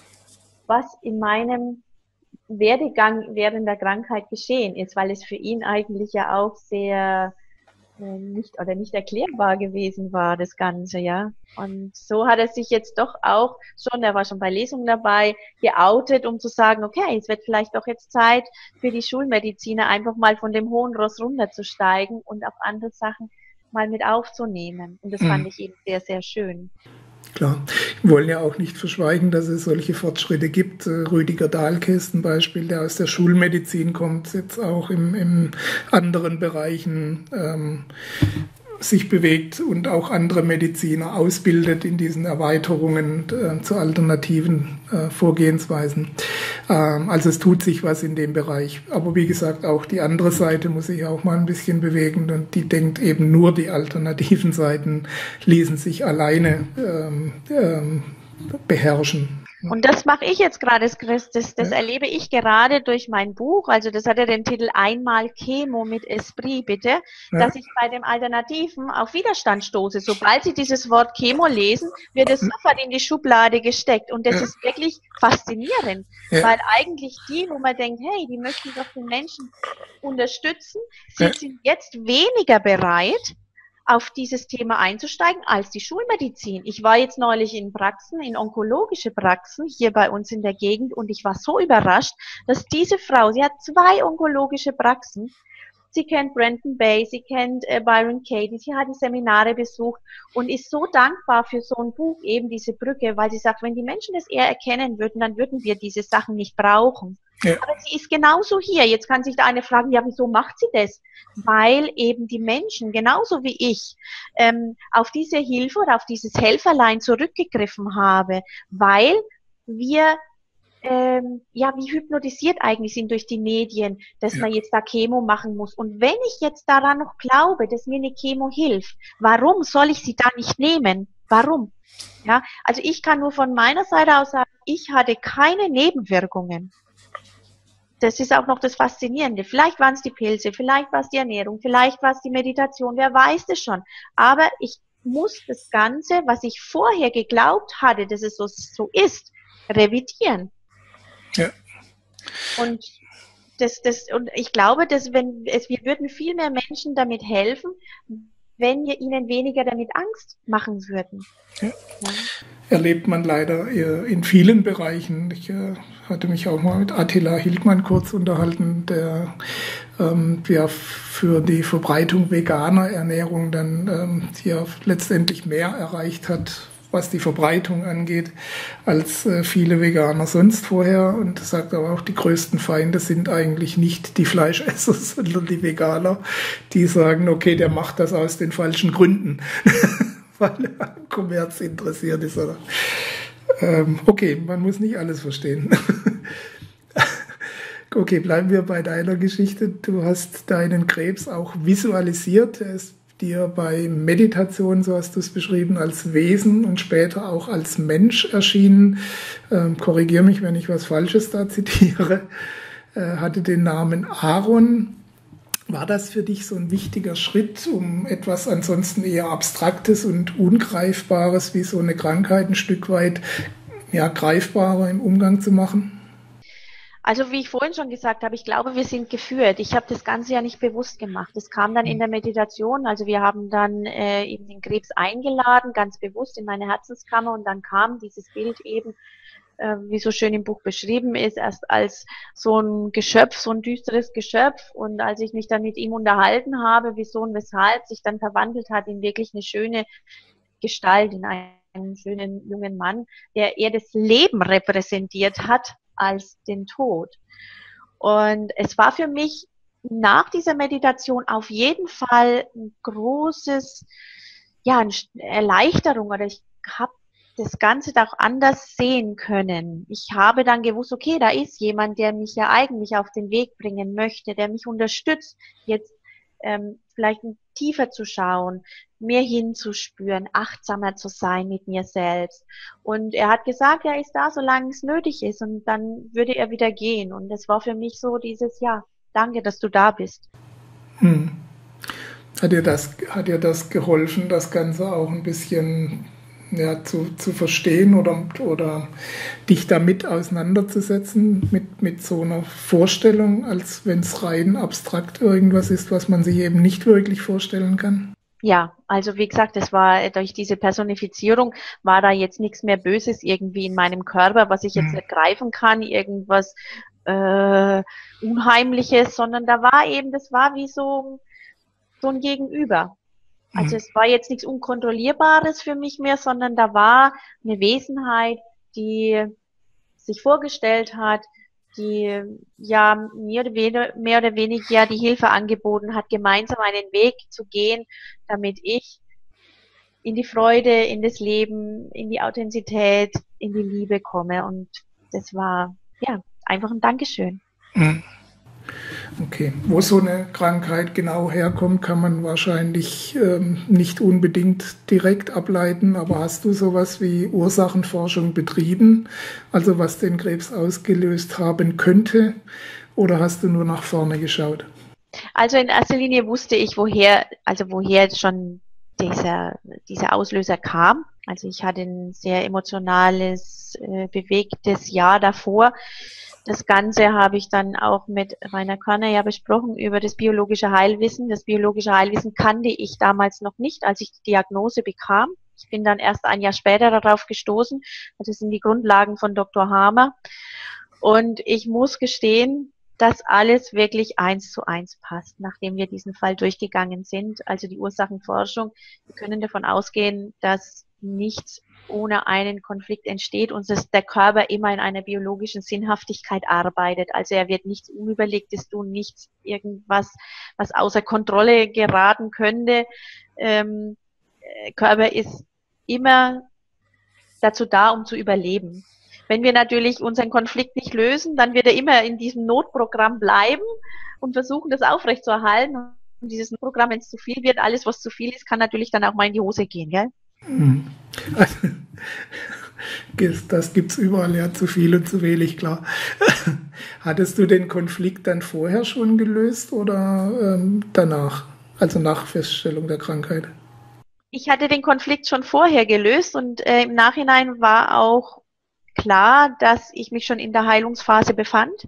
B: was in meinem Werdegang während der Krankheit geschehen ist, weil es für ihn eigentlich ja auch sehr äh, nicht oder nicht erklärbar gewesen war, das Ganze, ja. Und so hat er sich jetzt doch auch schon, er war schon bei Lesungen dabei, geoutet, um zu sagen, okay, es wird vielleicht doch jetzt Zeit für die Schulmediziner einfach mal von dem hohen Ross runterzusteigen und auch andere Sachen mal mit aufzunehmen. Und das fand
A: Mhm.
B: ich eben sehr, sehr schön.
A: Klar, wir wollen ja auch nicht verschweigen, dass es solche Fortschritte gibt. Rüdiger Dahlke ist ein Beispiel, der aus der Schulmedizin kommt, jetzt auch im, im anderen Bereichen ähm, sich bewegt und auch andere Mediziner ausbildet in diesen Erweiterungen äh, zu alternativen äh, Vorgehensweisen. Ähm, also es tut sich was in dem Bereich. Aber wie gesagt, auch die andere Seite muss sich auch mal ein bisschen bewegen und die denkt eben nur, die alternativen Seiten ließen sich alleine ähm, ähm, beherrschen.
B: Und das mache ich jetzt gerade, das, das, das
A: Ja.
B: erlebe ich gerade durch mein Buch, also das hat ja den Titel Einmal Chemo mit Esprit, bitte,
A: Ja.
B: dass ich bei dem Alternativen auf Widerstand stoße. Sobald Sie dieses Wort Chemo lesen, wird es sofort in die Schublade gesteckt und das
A: Ja.
B: ist wirklich faszinierend,
A: Ja.
B: weil eigentlich die, wo man denkt, hey, die möchten doch den Menschen unterstützen, sie
A: Ja.
B: sind jetzt weniger bereit, auf dieses Thema einzusteigen als die Schulmedizin. Ich war jetzt neulich in Praxen, in onkologische Praxen hier bei uns in der Gegend und ich war so überrascht, dass diese Frau, sie hat zwei onkologische Praxen, sie kennt Brandon Bay, sie kennt äh, Byron Katie, sie hat die Seminare besucht und ist so dankbar für so ein Buch, eben diese Brücke, weil sie sagt, wenn die Menschen das eher erkennen würden, dann würden wir diese Sachen nicht brauchen.
A: Ja.
B: Aber sie ist genauso hier. Jetzt kann sich da eine fragen, ja, wieso macht sie das? Weil eben die Menschen, genauso wie ich, ähm, auf diese Hilfe oder auf dieses Helferlein zurückgegriffen habe, weil wir ähm, ja, wie hypnotisiert eigentlich sind durch die Medien, dass
A: Ja.
B: man jetzt da Chemo machen muss. Und wenn ich jetzt daran noch glaube, dass mir eine Chemo hilft, warum soll ich sie da nicht nehmen? Warum? Ja, also ich kann nur von meiner Seite aus sagen, ich hatte keine Nebenwirkungen. Das ist auch noch das Faszinierende. Vielleicht waren es die Pilze, vielleicht war es die Ernährung, vielleicht war es die Meditation, wer weiß das schon. Aber ich muss das Ganze, was ich vorher geglaubt hatte, dass es so, so ist, revidieren.
A: Ja.
B: Und das, das, und ich glaube, dass wenn es, wir würden viel mehr Menschen damit helfen, wenn wir ihnen weniger damit Angst machen würden.
A: Ja.
B: Ja.
A: Erlebt man leider in vielen Bereichen. Ich äh, hatte mich auch mal mit Attila Hildmann kurz unterhalten, der ähm, ja für die Verbreitung veganer Ernährung dann ähm, ja letztendlich mehr erreicht hat, was die Verbreitung angeht, als äh, viele Veganer sonst vorher. Und sagt aber auch, die größten Feinde sind eigentlich nicht die Fleischesser, sondern die Veganer, die sagen, okay, der macht das aus den falschen Gründen, weil er am Kommerz interessiert ist. Oder? Ähm, okay, man muss nicht alles verstehen. Okay, bleiben wir bei deiner Geschichte. Du hast deinen Krebs auch visualisiert. Er ist dir bei Meditation, so hast du es beschrieben, als Wesen und später auch als Mensch erschienen. Ähm, korrigiere mich, wenn ich was Falsches da zitiere. Äh, hatte den Namen Aaron. War das für dich so ein wichtiger Schritt, um etwas ansonsten eher Abstraktes und Ungreifbares wie so eine Krankheit ein Stück weit ja, greifbarer im Umgang zu machen?
B: Also wie ich vorhin schon gesagt habe, ich glaube, wir sind geführt. Ich habe das Ganze ja nicht bewusst gemacht. Es kam dann in der Meditation. Also wir haben dann äh, eben den Krebs eingeladen, ganz bewusst in meine Herzenskammer und dann kam dieses Bild eben, äh, wie so schön im Buch beschrieben ist, erst als so ein Geschöpf, so ein düsteres Geschöpf. Und als ich mich dann mit ihm unterhalten habe, wieso und weshalb, sich dann verwandelt hat in wirklich eine schöne Gestalt, in einen schönen jungen Mann, der eher das Leben repräsentiert hat als den Tod. Und es war für mich nach dieser Meditation auf jeden Fall ein großes, ja, eine Erleichterung, oder ich habe das Ganze auch anders sehen können. Ich habe dann gewusst, okay, da ist jemand, der mich ja eigentlich auf den Weg bringen möchte, der mich unterstützt, jetzt ähm, vielleicht tiefer zu schauen, mehr hinzuspüren, achtsamer zu sein mit mir selbst. Und er hat gesagt, er ist da, solange es nötig ist, und dann würde er wieder gehen. Und das war für mich so dieses, ja, danke, dass du da bist.
A: Hm. Hat dir das, hat dir das geholfen, das Ganze auch ein bisschen ja, zu, zu verstehen oder, oder dich damit auseinanderzusetzen mit, mit so einer Vorstellung, als wenn es rein abstrakt irgendwas ist, was man sich eben nicht wirklich vorstellen kann?
B: Ja, also wie gesagt, es war durch diese Personifizierung war da jetzt nichts mehr Böses irgendwie in meinem Körper, was ich jetzt
A: Hm.
B: ergreifen kann, irgendwas äh, Unheimliches, sondern da war eben, das war wie so, so ein Gegenüber. Also es war jetzt nichts Unkontrollierbares für mich mehr, sondern da war eine Wesenheit, die sich vorgestellt hat, die ja mehr oder weniger, mehr oder weniger ja die Hilfe angeboten hat, gemeinsam einen Weg zu gehen, damit ich in die Freude, in das Leben, in die Authentizität, in die Liebe komme. Und das war ja einfach ein Dankeschön.
A: Hm. Okay, wo so eine Krankheit genau herkommt, kann man wahrscheinlich ähm, nicht unbedingt direkt ableiten, aber hast du sowas wie Ursachenforschung betrieben, also was den Krebs ausgelöst haben könnte, oder hast du nur nach vorne geschaut?
B: Also in erster Linie wusste ich, woher, also woher schon dieser, dieser Auslöser kam. Also ich hatte ein sehr emotionales, äh, bewegtes Jahr davor. Das Ganze habe ich dann auch mit Rainer Körner ja besprochen über das biologische Heilwissen. Das biologische Heilwissen kannte ich damals noch nicht, als ich die Diagnose bekam. Ich bin dann erst ein Jahr später darauf gestoßen. Das sind die Grundlagen von Doktor Hamer. Und ich muss gestehen, dass alles wirklich eins zu eins passt, nachdem wir diesen Fall durchgegangen sind. Also die Ursachenforschung. Wir können davon ausgehen, dass nichts ohne einen Konflikt entsteht und dass der Körper immer in einer biologischen Sinnhaftigkeit arbeitet. Also er wird nichts Unüberlegtes tun, nichts irgendwas, was außer Kontrolle geraten könnte. Ähm, Körper ist immer dazu da, um zu überleben. Wenn wir natürlich unseren Konflikt nicht lösen, dann wird er immer in diesem Notprogramm bleiben und versuchen, das aufrechtzuerhalten. Und dieses Programm, wenn es zu viel wird, alles, was zu viel ist, kann natürlich dann auch mal in die Hose gehen, gell?
A: Also, das gibt es überall, ja, zu viel und zu wenig, klar. Hattest du den Konflikt dann vorher schon gelöst oder ähm, danach, also nach Feststellung der Krankheit?
B: Ich hatte den Konflikt schon vorher gelöst und äh, im Nachhinein war auch klar, dass ich mich schon in der Heilungsphase befand.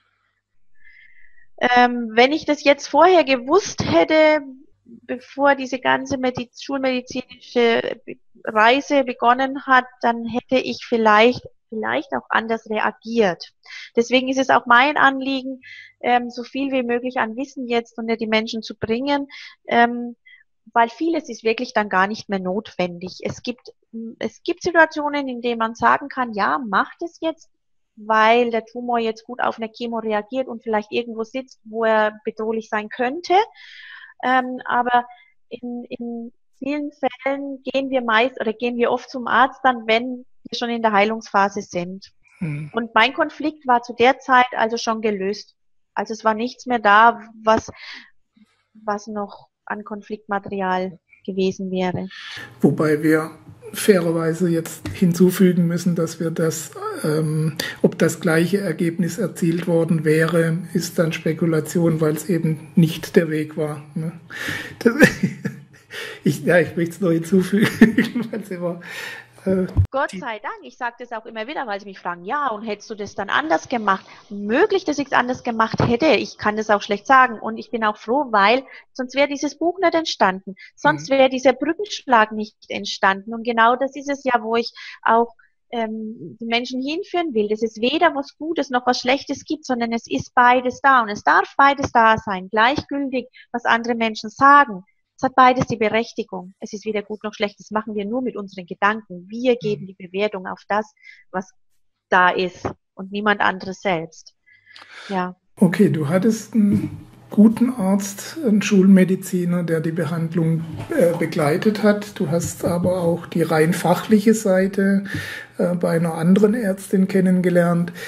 B: Ähm, wenn ich das jetzt vorher gewusst hätte, bevor diese ganze Mediz- schulmedizinische Reise begonnen hat, dann hätte ich vielleicht vielleicht auch anders reagiert. Deswegen ist es auch mein Anliegen, ähm, so viel wie möglich an Wissen jetzt unter die Menschen zu bringen, ähm, weil vieles ist wirklich dann gar nicht mehr notwendig. Es gibt es gibt Situationen, in denen man sagen kann, ja, macht es jetzt, weil der Tumor jetzt gut auf eine Chemo reagiert und vielleicht irgendwo sitzt, wo er bedrohlich sein könnte. Ähm, aber in, in vielen Fällen gehen wir meist oder gehen wir oft zum Arzt dann, wenn wir schon in der Heilungsphase sind. Hm. Und mein Konflikt war zu der Zeit also schon gelöst. Also es war nichts mehr da, was, was noch an Konfliktmaterial gewesen wäre.
A: Wobei wir fairerweise jetzt hinzufügen müssen, dass wir das, ähm, ob das gleiche Ergebnis erzielt worden wäre, ist dann Spekulation, weil es eben nicht der Weg war. Ne? Das, ich, ja, ich möchte es nur hinzufügen, weil es immer
B: Äh, Gott sei Dank, ich sage das auch immer wieder, weil sie mich fragen, ja, und hättest du das dann anders gemacht? Möglich, dass ich es anders gemacht hätte. Ich kann das auch schlecht sagen. Und ich bin auch froh, weil sonst wäre dieses Buch nicht entstanden. Sonst wäre dieser Brückenschlag nicht entstanden. Und genau das ist es ja, wo ich auch ähm, die Menschen hinführen will. Dass es weder was Gutes noch was Schlechtes gibt, sondern es ist beides da. Und es darf beides da sein. Gleichgültig, was andere Menschen sagen. Es hat beides die Berechtigung. Es ist weder gut noch schlecht. Das machen wir nur mit unseren Gedanken. Wir geben die Bewertung auf das, was da ist und niemand anderes selbst. Ja.
A: Okay, du hattest einen guten Arzt, einen Schulmediziner, der die Behandlung äh, begleitet hat. Du hast aber auch die rein fachliche Seite äh, bei einer anderen Ärztin kennengelernt.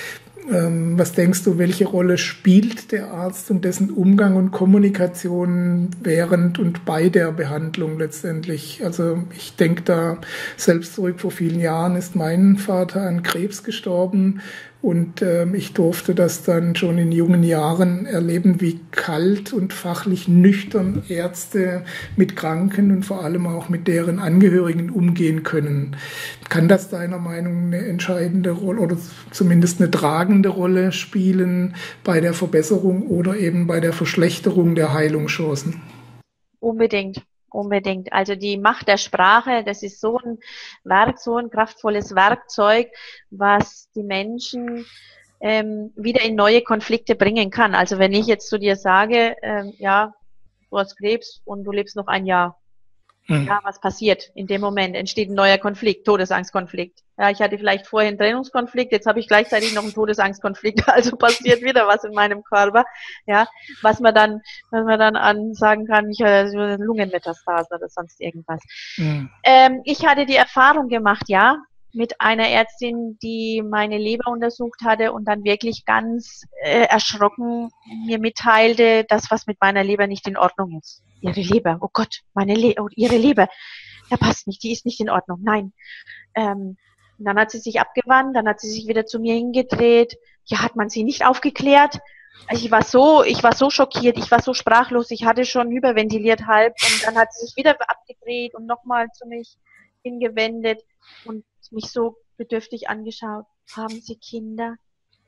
A: Ähm, was denkst du, welche Rolle spielt der Arzt und dessen Umgang und Kommunikation während und bei der Behandlung letztendlich? Also ich denke da selbst zurück, vor vielen Jahren ist mein Vater an Krebs gestorben. Und ähm, ich durfte das dann schon in jungen Jahren erleben, wie kalt und fachlich nüchtern Ärzte mit Kranken und vor allem auch mit deren Angehörigen umgehen können. Kann das deiner Meinung nach eine entscheidende Rolle oder zumindest eine tragende Rolle spielen bei der Verbesserung oder eben bei der Verschlechterung der Heilungschancen?
B: Unbedingt. Unbedingt. Also die Macht der Sprache, das ist so ein Werk, so ein kraftvolles Werkzeug, was die Menschen ähm, wieder in neue Konflikte bringen kann. Also wenn ich jetzt zu dir sage, ähm, ja, du hast Krebs und du lebst noch ein Jahr. Hm. Ja, was passiert in dem Moment? Entsteht ein neuer Konflikt, Todesangstkonflikt. Ja, ich hatte vielleicht vorher einen Trennungskonflikt, jetzt habe ich gleichzeitig noch einen Todesangstkonflikt, also passiert wieder was in meinem Körper, ja, was man dann, was man dann an sagen kann, ich habe Lungenmetastasen oder sonst irgendwas. Hm. Ähm, ich hatte die Erfahrung gemacht, ja, mit einer Ärztin, die meine Leber untersucht hatte und dann wirklich ganz äh, erschrocken mir mitteilte, dass was mit meiner Leber nicht in Ordnung ist. Ihre Leber, oh Gott, meine Le oh, ihre Leber, da passt nicht, die ist nicht in Ordnung, nein. Ähm, und dann hat sie sich abgewandt, dann hat sie sich wieder zu mir hingedreht. Ja, hat man sie nicht aufgeklärt? Ich war so, ich war so schockiert, ich war so sprachlos, ich hatte schon hyperventiliert halb und dann hat sie sich wieder abgedreht und nochmal zu mich hingewendet und mich so bedürftig angeschaut. Haben Sie Kinder?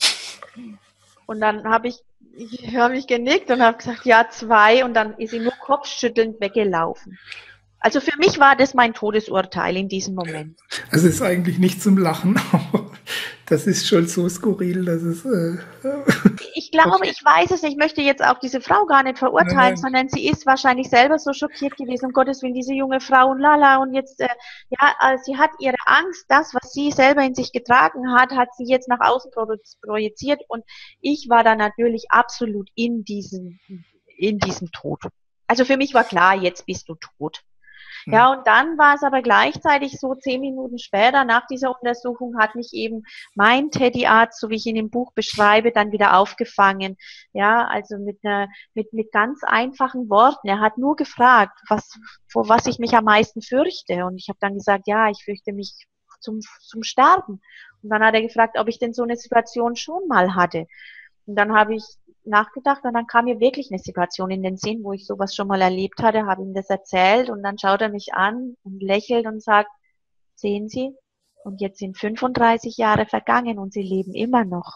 B: Und dann habe ich, ich habe mich genickt und habe gesagt, ja, zwei. Und dann ist sie nur kopfschüttelnd weggelaufen. Also für mich war das mein Todesurteil in diesem Moment.
A: Also es ist eigentlich nicht zum Lachen, aber das ist schon so skurril, dass es... Äh,
B: ich glaube, ich weiß es, ich möchte jetzt auch diese Frau gar nicht verurteilen, nein, nein. sondern sie ist wahrscheinlich selber so schockiert gewesen, um Gottes Willen, diese junge Frau und lala und jetzt, äh, ja, also sie hat ihre Angst, das, was sie selber in sich getragen hat, hat sie jetzt nach außen projiziert und ich war da natürlich absolut in diesem, in diesem Tod. Also für mich war klar, jetzt bist du tot. Ja, und dann war es aber gleichzeitig so, zehn Minuten später, nach dieser Untersuchung, hat mich eben mein Teddy-Arzt, so wie ich ihn im Buch beschreibe, dann wieder aufgefangen. Ja, also mit einer, mit, mit ganz einfachen Worten. Er hat nur gefragt, was, vor was ich mich am meisten fürchte. Und ich habe dann gesagt, ja, ich fürchte mich zum, zum Sterben. Und dann hat er gefragt, ob ich denn so eine Situation schon mal hatte. Und dann habe ich nachgedacht und dann kam mir wirklich eine Situation in den Sinn, wo ich sowas schon mal erlebt hatte, habe ihm das erzählt und dann schaut er mich an und lächelt und sagt, sehen Sie, und jetzt sind fünfunddreißig Jahre vergangen und Sie leben immer noch.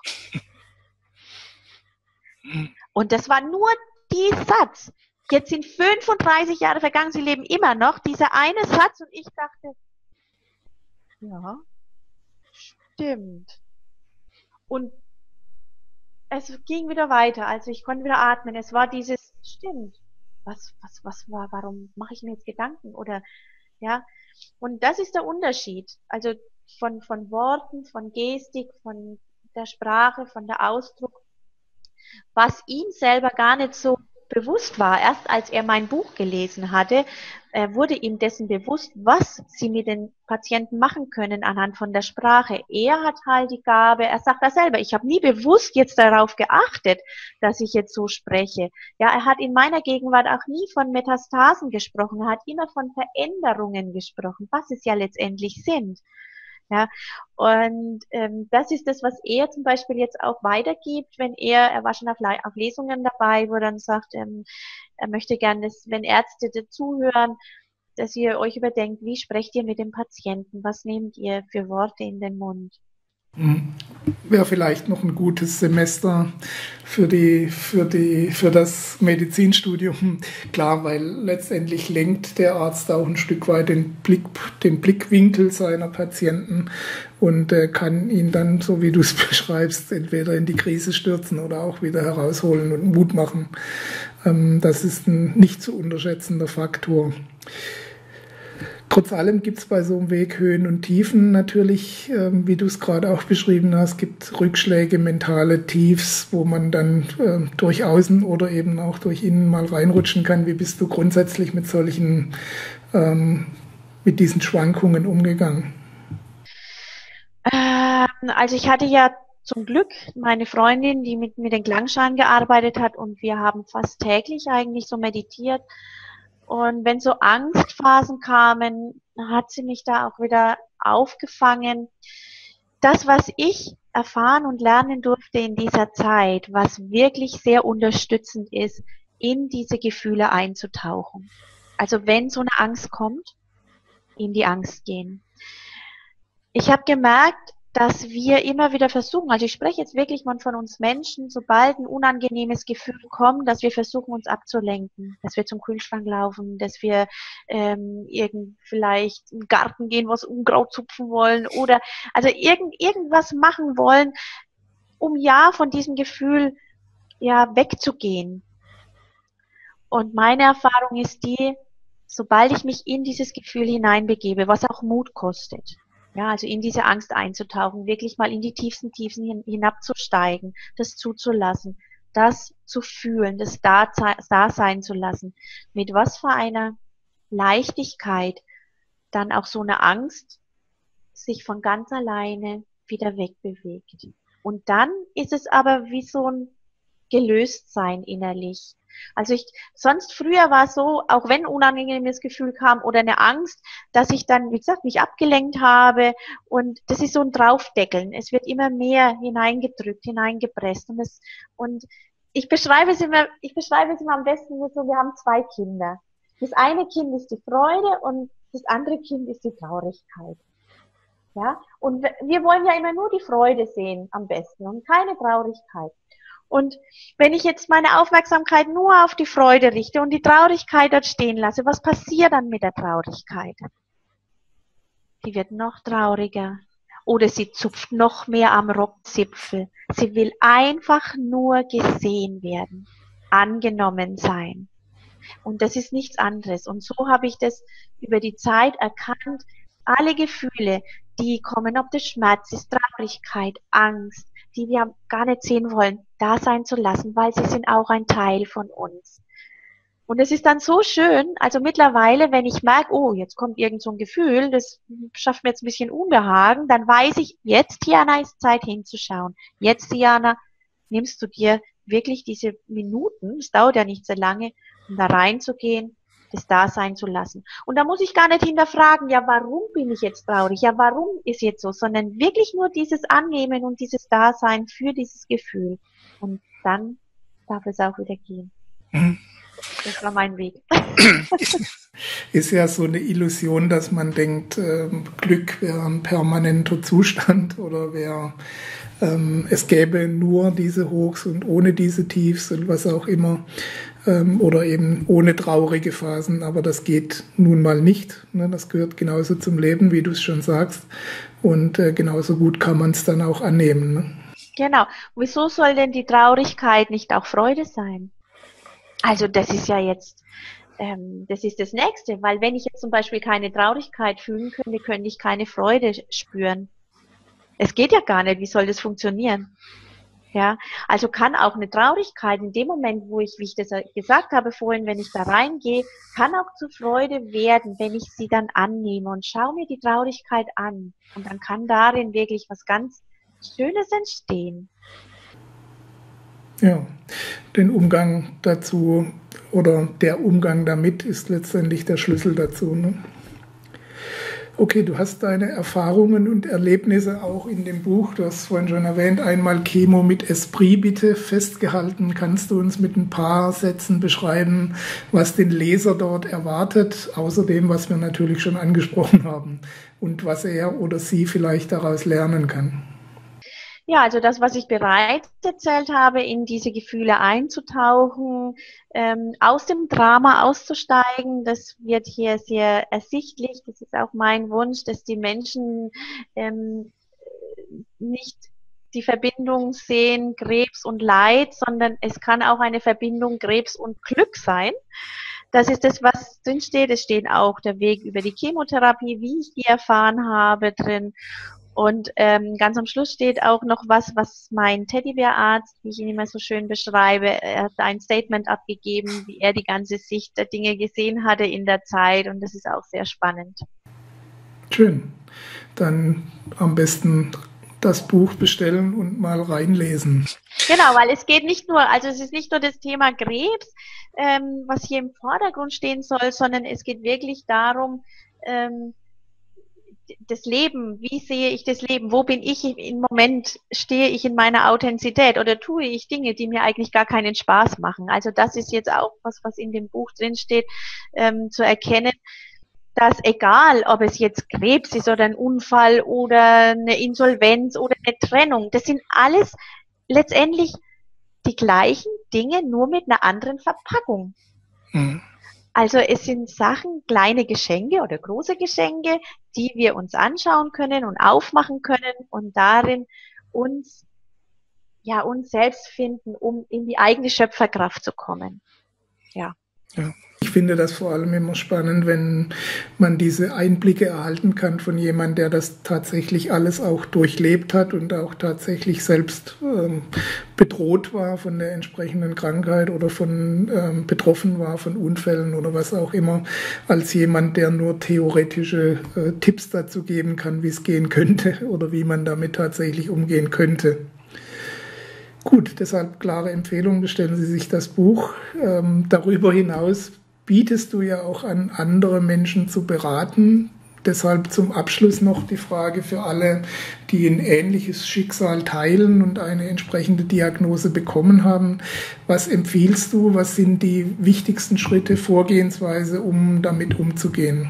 B: Und das war nur dieser Satz. Jetzt sind fünfunddreißig Jahre vergangen, Sie leben immer noch. Dieser eine Satz und ich dachte, ja, stimmt. Und es ging wieder weiter, also ich konnte wieder atmen. Es war dieses, stimmt, was, was, was war, warum mache ich mir jetzt Gedanken? Oder, ja, und das ist der Unterschied. Also von, von Worten, von Gestik, von der Sprache, von der Ausdruck, was ihm selber gar nicht so bewusst war. Erst als er mein Buch gelesen hatte, äh, wurde ihm dessen bewusst, was sie mit den Patienten machen können anhand von der Sprache. Er hat halt die Gabe, er sagt das selber, ich habe nie bewusst jetzt darauf geachtet, dass ich jetzt so spreche. Ja, er hat in meiner Gegenwart auch nie von Metastasen gesprochen, er hat immer von Veränderungen gesprochen, was es ja letztendlich sind. Ja, und ähm, das ist das, was er zum Beispiel jetzt auch weitergibt, wenn er, er war schon auf, auf Lesungen dabei, wo er dann sagt, ähm, er möchte gerne, dass, wenn Ärzte dazuhören, dass ihr euch überdenkt, wie sprecht ihr mit dem Patienten, was nehmt ihr für Worte in den Mund.
A: Wäre vielleicht noch ein gutes Semester für die, für die, für das Medizinstudium. Klar, weil letztendlich lenkt der Arzt auch ein Stück weit den Blick, den Blickwinkel seiner Patienten und äh, kann ihn dann, so wie du es beschreibst, entweder in die Krise stürzen oder auch wieder herausholen und Mut machen. Ähm, das ist ein nicht zu unterschätzender Faktor. Trotz allem gibt es bei so einem Weg Höhen und Tiefen natürlich, ähm, wie du es gerade auch beschrieben hast, gibt Rückschläge, mentale Tiefs, wo man dann äh, durch Außen oder eben auch durch Innen mal reinrutschen kann. Wie bist du grundsätzlich mit solchen, ähm, mit diesen Schwankungen umgegangen?
B: Ähm, also ich hatte ja zum Glück meine Freundin, die mit mir den Klangschalen gearbeitet hat, und wir haben fast täglich eigentlich so meditiert. Und wenn so Angstphasen kamen, hat sie mich da auch wieder aufgefangen. Das, was ich erfahren und lernen durfte in dieser Zeit, was wirklich sehr unterstützend ist, in diese Gefühle einzutauchen. Also wenn so eine Angst kommt, in die Angst gehen. Ich habe gemerkt, dass wir immer wieder versuchen, also ich spreche jetzt wirklich mal von uns Menschen, sobald ein unangenehmes Gefühl kommt, dass wir versuchen, uns abzulenken, dass wir zum Kühlschrank laufen, dass wir ähm, irgend vielleicht im Garten gehen, was Unkraut zupfen wollen oder also irgend, irgendwas machen wollen, um ja von diesem Gefühl ja wegzugehen. Und meine Erfahrung ist die, sobald ich mich in dieses Gefühl hineinbegebe, was auch Mut kostet, ja, also in diese Angst einzutauchen, wirklich mal in die tiefsten Tiefen hin, hinabzusteigen, das zuzulassen, das zu fühlen, das da, da sein zu lassen. Mit was für einer Leichtigkeit dann auch so eine Angst sich von ganz alleine wieder wegbewegt. Und dann ist es aber wie so ein Gelöstsein innerlich. Also ich, sonst früher war es so, auch wenn ein unangenehmes Gefühl kam oder eine Angst, dass ich dann, wie gesagt, mich abgelenkt habe, und das ist so ein Draufdeckeln. Es wird immer mehr hineingedrückt, hineingepresst, und es, und ich beschreibe es immer, ich beschreibe es immer am besten so, wir haben zwei Kinder. Das eine Kind ist die Freude und das andere Kind ist die Traurigkeit. Ja, und wir wollen ja immer nur die Freude sehen am besten und keine Traurigkeit. Und wenn ich jetzt meine Aufmerksamkeit nur auf die Freude richte und die Traurigkeit dort stehen lasse, was passiert dann mit der Traurigkeit? Die wird noch trauriger. Oder sie zupft noch mehr am Rockzipfel. Sie will einfach nur gesehen werden, angenommen sein. Und das ist nichts anderes. Und so habe ich das über die Zeit erkannt. Alle Gefühle, die kommen, ob das Schmerz ist, Traurigkeit, Angst, die wir gar nicht sehen wollen, da sein zu lassen, weil sie sind auch ein Teil von uns. Und es ist dann so schön, also mittlerweile, wenn ich merke, oh, jetzt kommt irgend so ein Gefühl, das schafft mir jetzt ein bisschen Unbehagen, dann weiß ich, jetzt, Diana, ist Zeit hinzuschauen. Jetzt, Diana, nimmst du dir wirklich diese Minuten, es dauert ja nicht so lange, um da reinzugehen, das da sein zu lassen. Und da muss ich gar nicht hinterfragen, ja, warum bin ich jetzt traurig? Ja, warum ist jetzt so? Sondern wirklich nur dieses Annehmen und dieses Dasein für dieses Gefühl. Und dann darf es auch wieder gehen. Mhm. Das war mein Weg.
A: Ist ja so eine Illusion, dass man denkt, äh, Glück wäre ein permanenter Zustand oder wäre, ähm, es gäbe nur diese Hochs und ohne diese Tiefs und was auch immer. Ähm, oder eben ohne traurige Phasen, aber das geht nun mal nicht. Ne? Das gehört genauso zum Leben, wie du es schon sagst. Und äh, genauso gut kann man es dann auch annehmen. Ne?
B: Genau. Wieso soll denn die Traurigkeit nicht auch Freude sein? Also das ist ja jetzt, ähm, das ist das Nächste, weil wenn ich jetzt zum Beispiel keine Traurigkeit fühlen könnte, könnte ich keine Freude spüren. Es geht ja gar nicht, wie soll das funktionieren? Ja, also kann auch eine Traurigkeit in dem Moment, wo ich, wie ich das gesagt habe vorhin, wenn ich da reingehe, kann auch zur Freude werden, wenn ich sie dann annehme und schaue mir die Traurigkeit an. Und dann kann darin wirklich was ganz Schönes entstehen.
A: Ja, den Umgang dazu oder der Umgang damit ist letztendlich der Schlüssel dazu. Ne? Okay, du hast deine Erfahrungen und Erlebnisse auch in dem Buch, du hast vorhin schon erwähnt, einmal Chemo mit Esprit bitte festgehalten. Kannst du uns mit ein paar Sätzen beschreiben, was den Leser dort erwartet, außer dem, was wir natürlich schon angesprochen haben und was er oder sie vielleicht daraus lernen kann?
B: Ja, also das, was ich bereits erzählt habe, in diese Gefühle einzutauchen, ähm, aus dem Drama auszusteigen, das wird hier sehr ersichtlich. Das ist auch mein Wunsch, dass die Menschen ähm, nicht die Verbindung sehen, Krebs und Leid, sondern es kann auch eine Verbindung Krebs und Glück sein. Das ist das, was drin steht. Es steht auch der Weg über die Chemotherapie, wie ich die erfahren habe, drin. Und ähm, ganz am Schluss steht auch noch was, was mein Teddybärarzt, wie ich ihn immer so schön beschreibe, er hat ein Statement abgegeben, wie er die ganze Sicht der Dinge gesehen hatte in der Zeit. Und das ist auch sehr spannend.
A: Schön. Dann am besten das Buch bestellen und mal reinlesen.
B: Genau, weil es geht nicht nur, also es ist nicht nur das Thema Krebs, ähm, was hier im Vordergrund stehen soll, sondern es geht wirklich darum, ähm, das Leben, wie sehe ich das Leben, wo bin ich im Moment, stehe ich in meiner Authentizität oder tue ich Dinge, die mir eigentlich gar keinen Spaß machen. Also das ist jetzt auch was, was in dem Buch drin steht, ähm, zu erkennen, dass egal, ob es jetzt Krebs ist oder ein Unfall oder eine Insolvenz oder eine Trennung, das sind alles letztendlich die gleichen Dinge, nur mit einer anderen Verpackung. Mhm. Also es sind Sachen, kleine Geschenke oder große Geschenke, die wir uns anschauen können und aufmachen können und darin uns, ja, uns selbst finden, um in die eigene Schöpferkraft zu kommen. Ja.
A: Ja. Ich finde das vor allem immer spannend, wenn man diese Einblicke erhalten kann von jemandem, der das tatsächlich alles auch durchlebt hat und auch tatsächlich selbst ähm, bedroht war von der entsprechenden Krankheit oder von ähm, betroffen war von Unfällen oder was auch immer, als jemand, der nur theoretische äh, Tipps dazu geben kann, wie es gehen könnte oder wie man damit tatsächlich umgehen könnte. Gut, deshalb klare Empfehlung, bestellen Sie sich das Buch. Ähm, darüber hinaus bietest du ja auch an, andere Menschen zu beraten. Deshalb zum Abschluss noch die Frage für alle, die ein ähnliches Schicksal teilen und eine entsprechende Diagnose bekommen haben. Was empfiehlst du? Was sind die wichtigsten Schritte, Vorgehensweise, um damit umzugehen?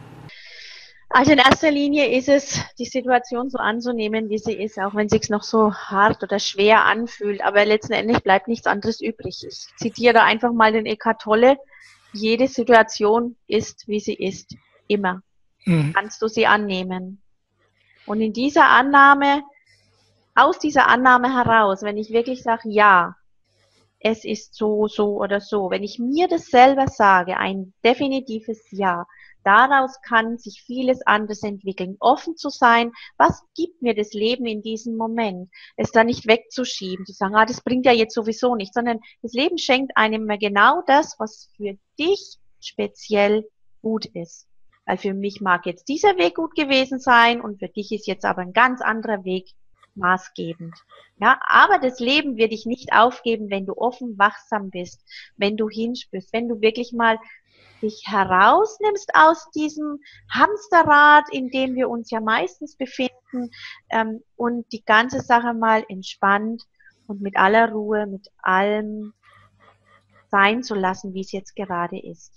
B: Also in erster Linie ist es, die Situation so anzunehmen, wie sie ist, auch wenn es sich noch so hart oder schwer anfühlt. Aber letzten Endes bleibt nichts anderes übrig. Ich zitiere einfach mal den Eckhart Tolle. Jede Situation ist, wie sie ist. Immer. Mhm. Kannst du sie annehmen. Und in dieser Annahme, aus dieser Annahme heraus, wenn ich wirklich sage, ja, es ist so, so oder so, wenn ich mir das selber sage, ein definitives Ja, daraus kann sich vieles anderes entwickeln. Offen zu sein, was gibt mir das Leben in diesem Moment? Es da nicht wegzuschieben, zu sagen, ah, das bringt ja jetzt sowieso nichts, sondern das Leben schenkt einem mehr genau das, was für dich speziell gut ist. Weil für mich mag jetzt dieser Weg gut gewesen sein und für dich ist jetzt aber ein ganz anderer Weg maßgebend. Ja, aber das Leben wird dich nicht aufgeben, wenn du offen, wachsam bist, wenn du hinspürst, wenn du wirklich mal dich herausnimmst aus diesem Hamsterrad, in dem wir uns ja meistens befinden, ähm, und die ganze Sache mal entspannt und mit aller Ruhe, mit allem sein zu lassen, wie es jetzt gerade ist.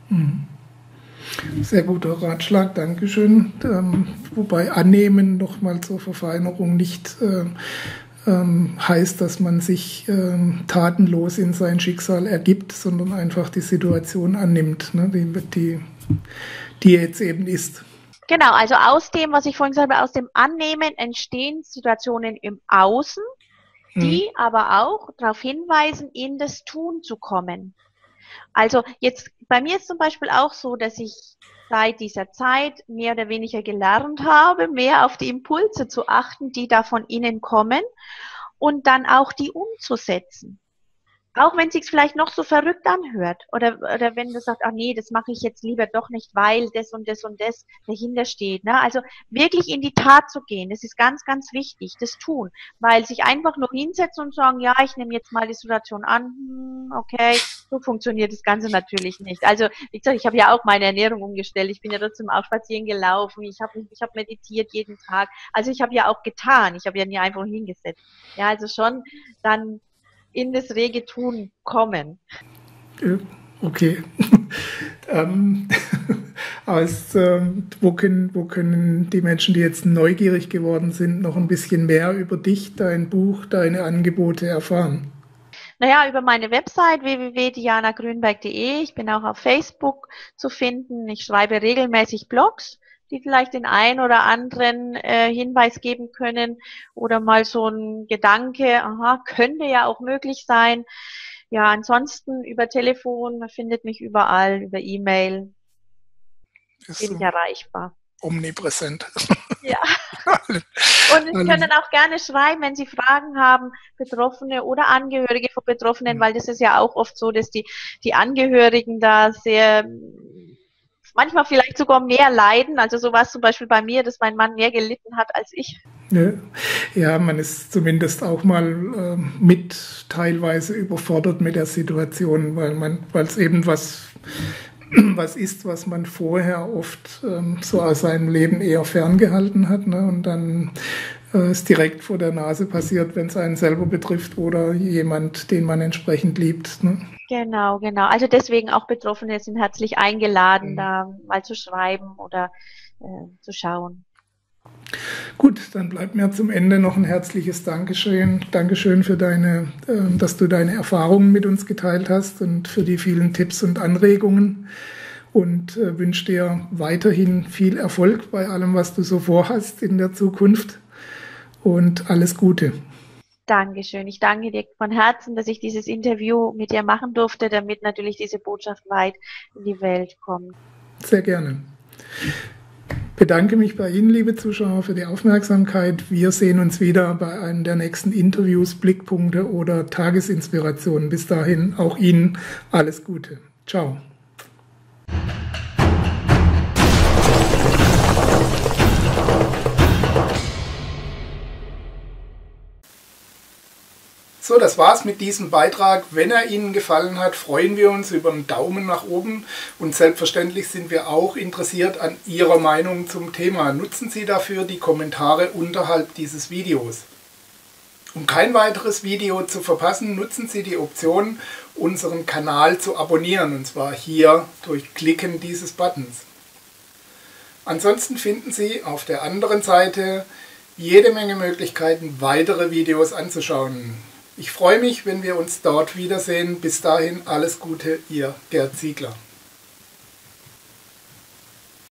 A: Sehr guter Ratschlag, Dankeschön. Ähm, wobei annehmen nochmal zur Verfeinerung nicht ähm, ähm, heißt, dass man sich ähm, tatenlos in sein Schicksal ergibt, sondern einfach die Situation annimmt, ne, die, die, die jetzt eben ist.
B: Genau, also aus dem, was ich vorhin gesagt habe, aus dem Annehmen entstehen Situationen im Außen, die hm. aber auch darauf hinweisen, in das Tun zu kommen. Also jetzt, bei mir ist zum Beispiel auch so, dass ich seit dieser Zeit mehr oder weniger gelernt habe, mehr auf die Impulse zu achten, die da von innen kommen und dann auch die umzusetzen. Auch wenn es sich vielleicht noch so verrückt anhört oder, oder wenn du sagst, ach nee, das mache ich jetzt lieber doch nicht, weil das und das und das dahinter steht. Ne? Also wirklich in die Tat zu gehen, das ist ganz, ganz wichtig, das tun. Weil sich einfach nur hinsetzen und sagen, ja, ich nehme jetzt mal die Situation an, hm, okay, so funktioniert das Ganze natürlich nicht. Also wie gesagt, ich habe ja auch meine Ernährung umgestellt, ich bin ja trotzdem auch spazieren gelaufen, ich habe ich hab meditiert jeden Tag. Also ich habe ja auch getan, ich habe ja nie einfach hingesetzt. Ja, also schon dann in das rege Tun kommen.
A: Okay. ähm, aus, ähm, wo, können, wo können die Menschen, die jetzt neugierig geworden sind, noch ein bisschen mehr über dich, dein Buch, deine Angebote erfahren?
B: Naja, über meine Website w w w punkt diana grünberg punkt de. Ich bin auch auf Facebook zu finden. Ich schreibe regelmäßig Blogs, die vielleicht den einen oder anderen äh, Hinweis geben können oder mal so ein Gedanke, aha, könnte ja auch möglich sein. Ja, ansonsten über Telefon, man findet mich überall, über E-Mail bin ich erreichbar.
A: Omnipräsent.
B: Ja. Und Sie können auch gerne schreiben, wenn Sie Fragen haben, Betroffene oder Angehörige von Betroffenen, weil das ist ja auch oft so, dass die, die Angehörigen da sehr manchmal vielleicht sogar mehr leiden. Also so war es zum Beispiel bei mir, dass mein Mann mehr gelitten hat als ich.
A: Ja, ja, man ist zumindest auch mal äh, mit teilweise überfordert mit der Situation, weil man, weil es eben was, was ist, was man vorher oft ähm, so aus seinem Leben eher ferngehalten hat, ne? Und dann äh, ist direkt vor der Nase passiert, wenn es einen selber betrifft oder jemand, den man entsprechend liebt, ne?
B: Genau, genau. Also deswegen auch Betroffene sind herzlich eingeladen,
A: Mhm.
B: da mal zu schreiben oder äh, zu schauen.
A: Gut, dann bleibt mir zum Ende noch ein herzliches Dankeschön. Dankeschön für deine, äh, dass du deine Erfahrungen mit uns geteilt hast und für die vielen Tipps und Anregungen. Und äh, wünsche dir weiterhin viel Erfolg bei allem, was du so vorhast in der Zukunft. Und alles Gute.
B: Dankeschön. Ich danke dir von Herzen, dass ich dieses Interview mit dir machen durfte, damit natürlich diese Botschaft weit in die Welt kommt.
A: Sehr gerne. Ich bedanke mich bei Ihnen, liebe Zuschauer, für die Aufmerksamkeit. Wir sehen uns wieder bei einem der nächsten Interviews, Blickpunkte oder Tagesinspirationen. Bis dahin auch Ihnen alles Gute. Ciao. So, das war's mit diesem Beitrag. Wenn er Ihnen gefallen hat, freuen wir uns über einen Daumen nach oben und selbstverständlich sind wir auch interessiert an Ihrer Meinung zum Thema. Nutzen Sie dafür die Kommentare unterhalb dieses Videos. Um kein weiteres Video zu verpassen, nutzen Sie die Option, unseren Kanal zu abonnieren, und zwar hier durch Klicken dieses Buttons. Ansonsten finden Sie auf der anderen Seite jede Menge Möglichkeiten, weitere Videos anzuschauen. Ich freue mich, wenn wir uns dort wiedersehen. Bis dahin alles Gute, Ihr Gerd Ziegler.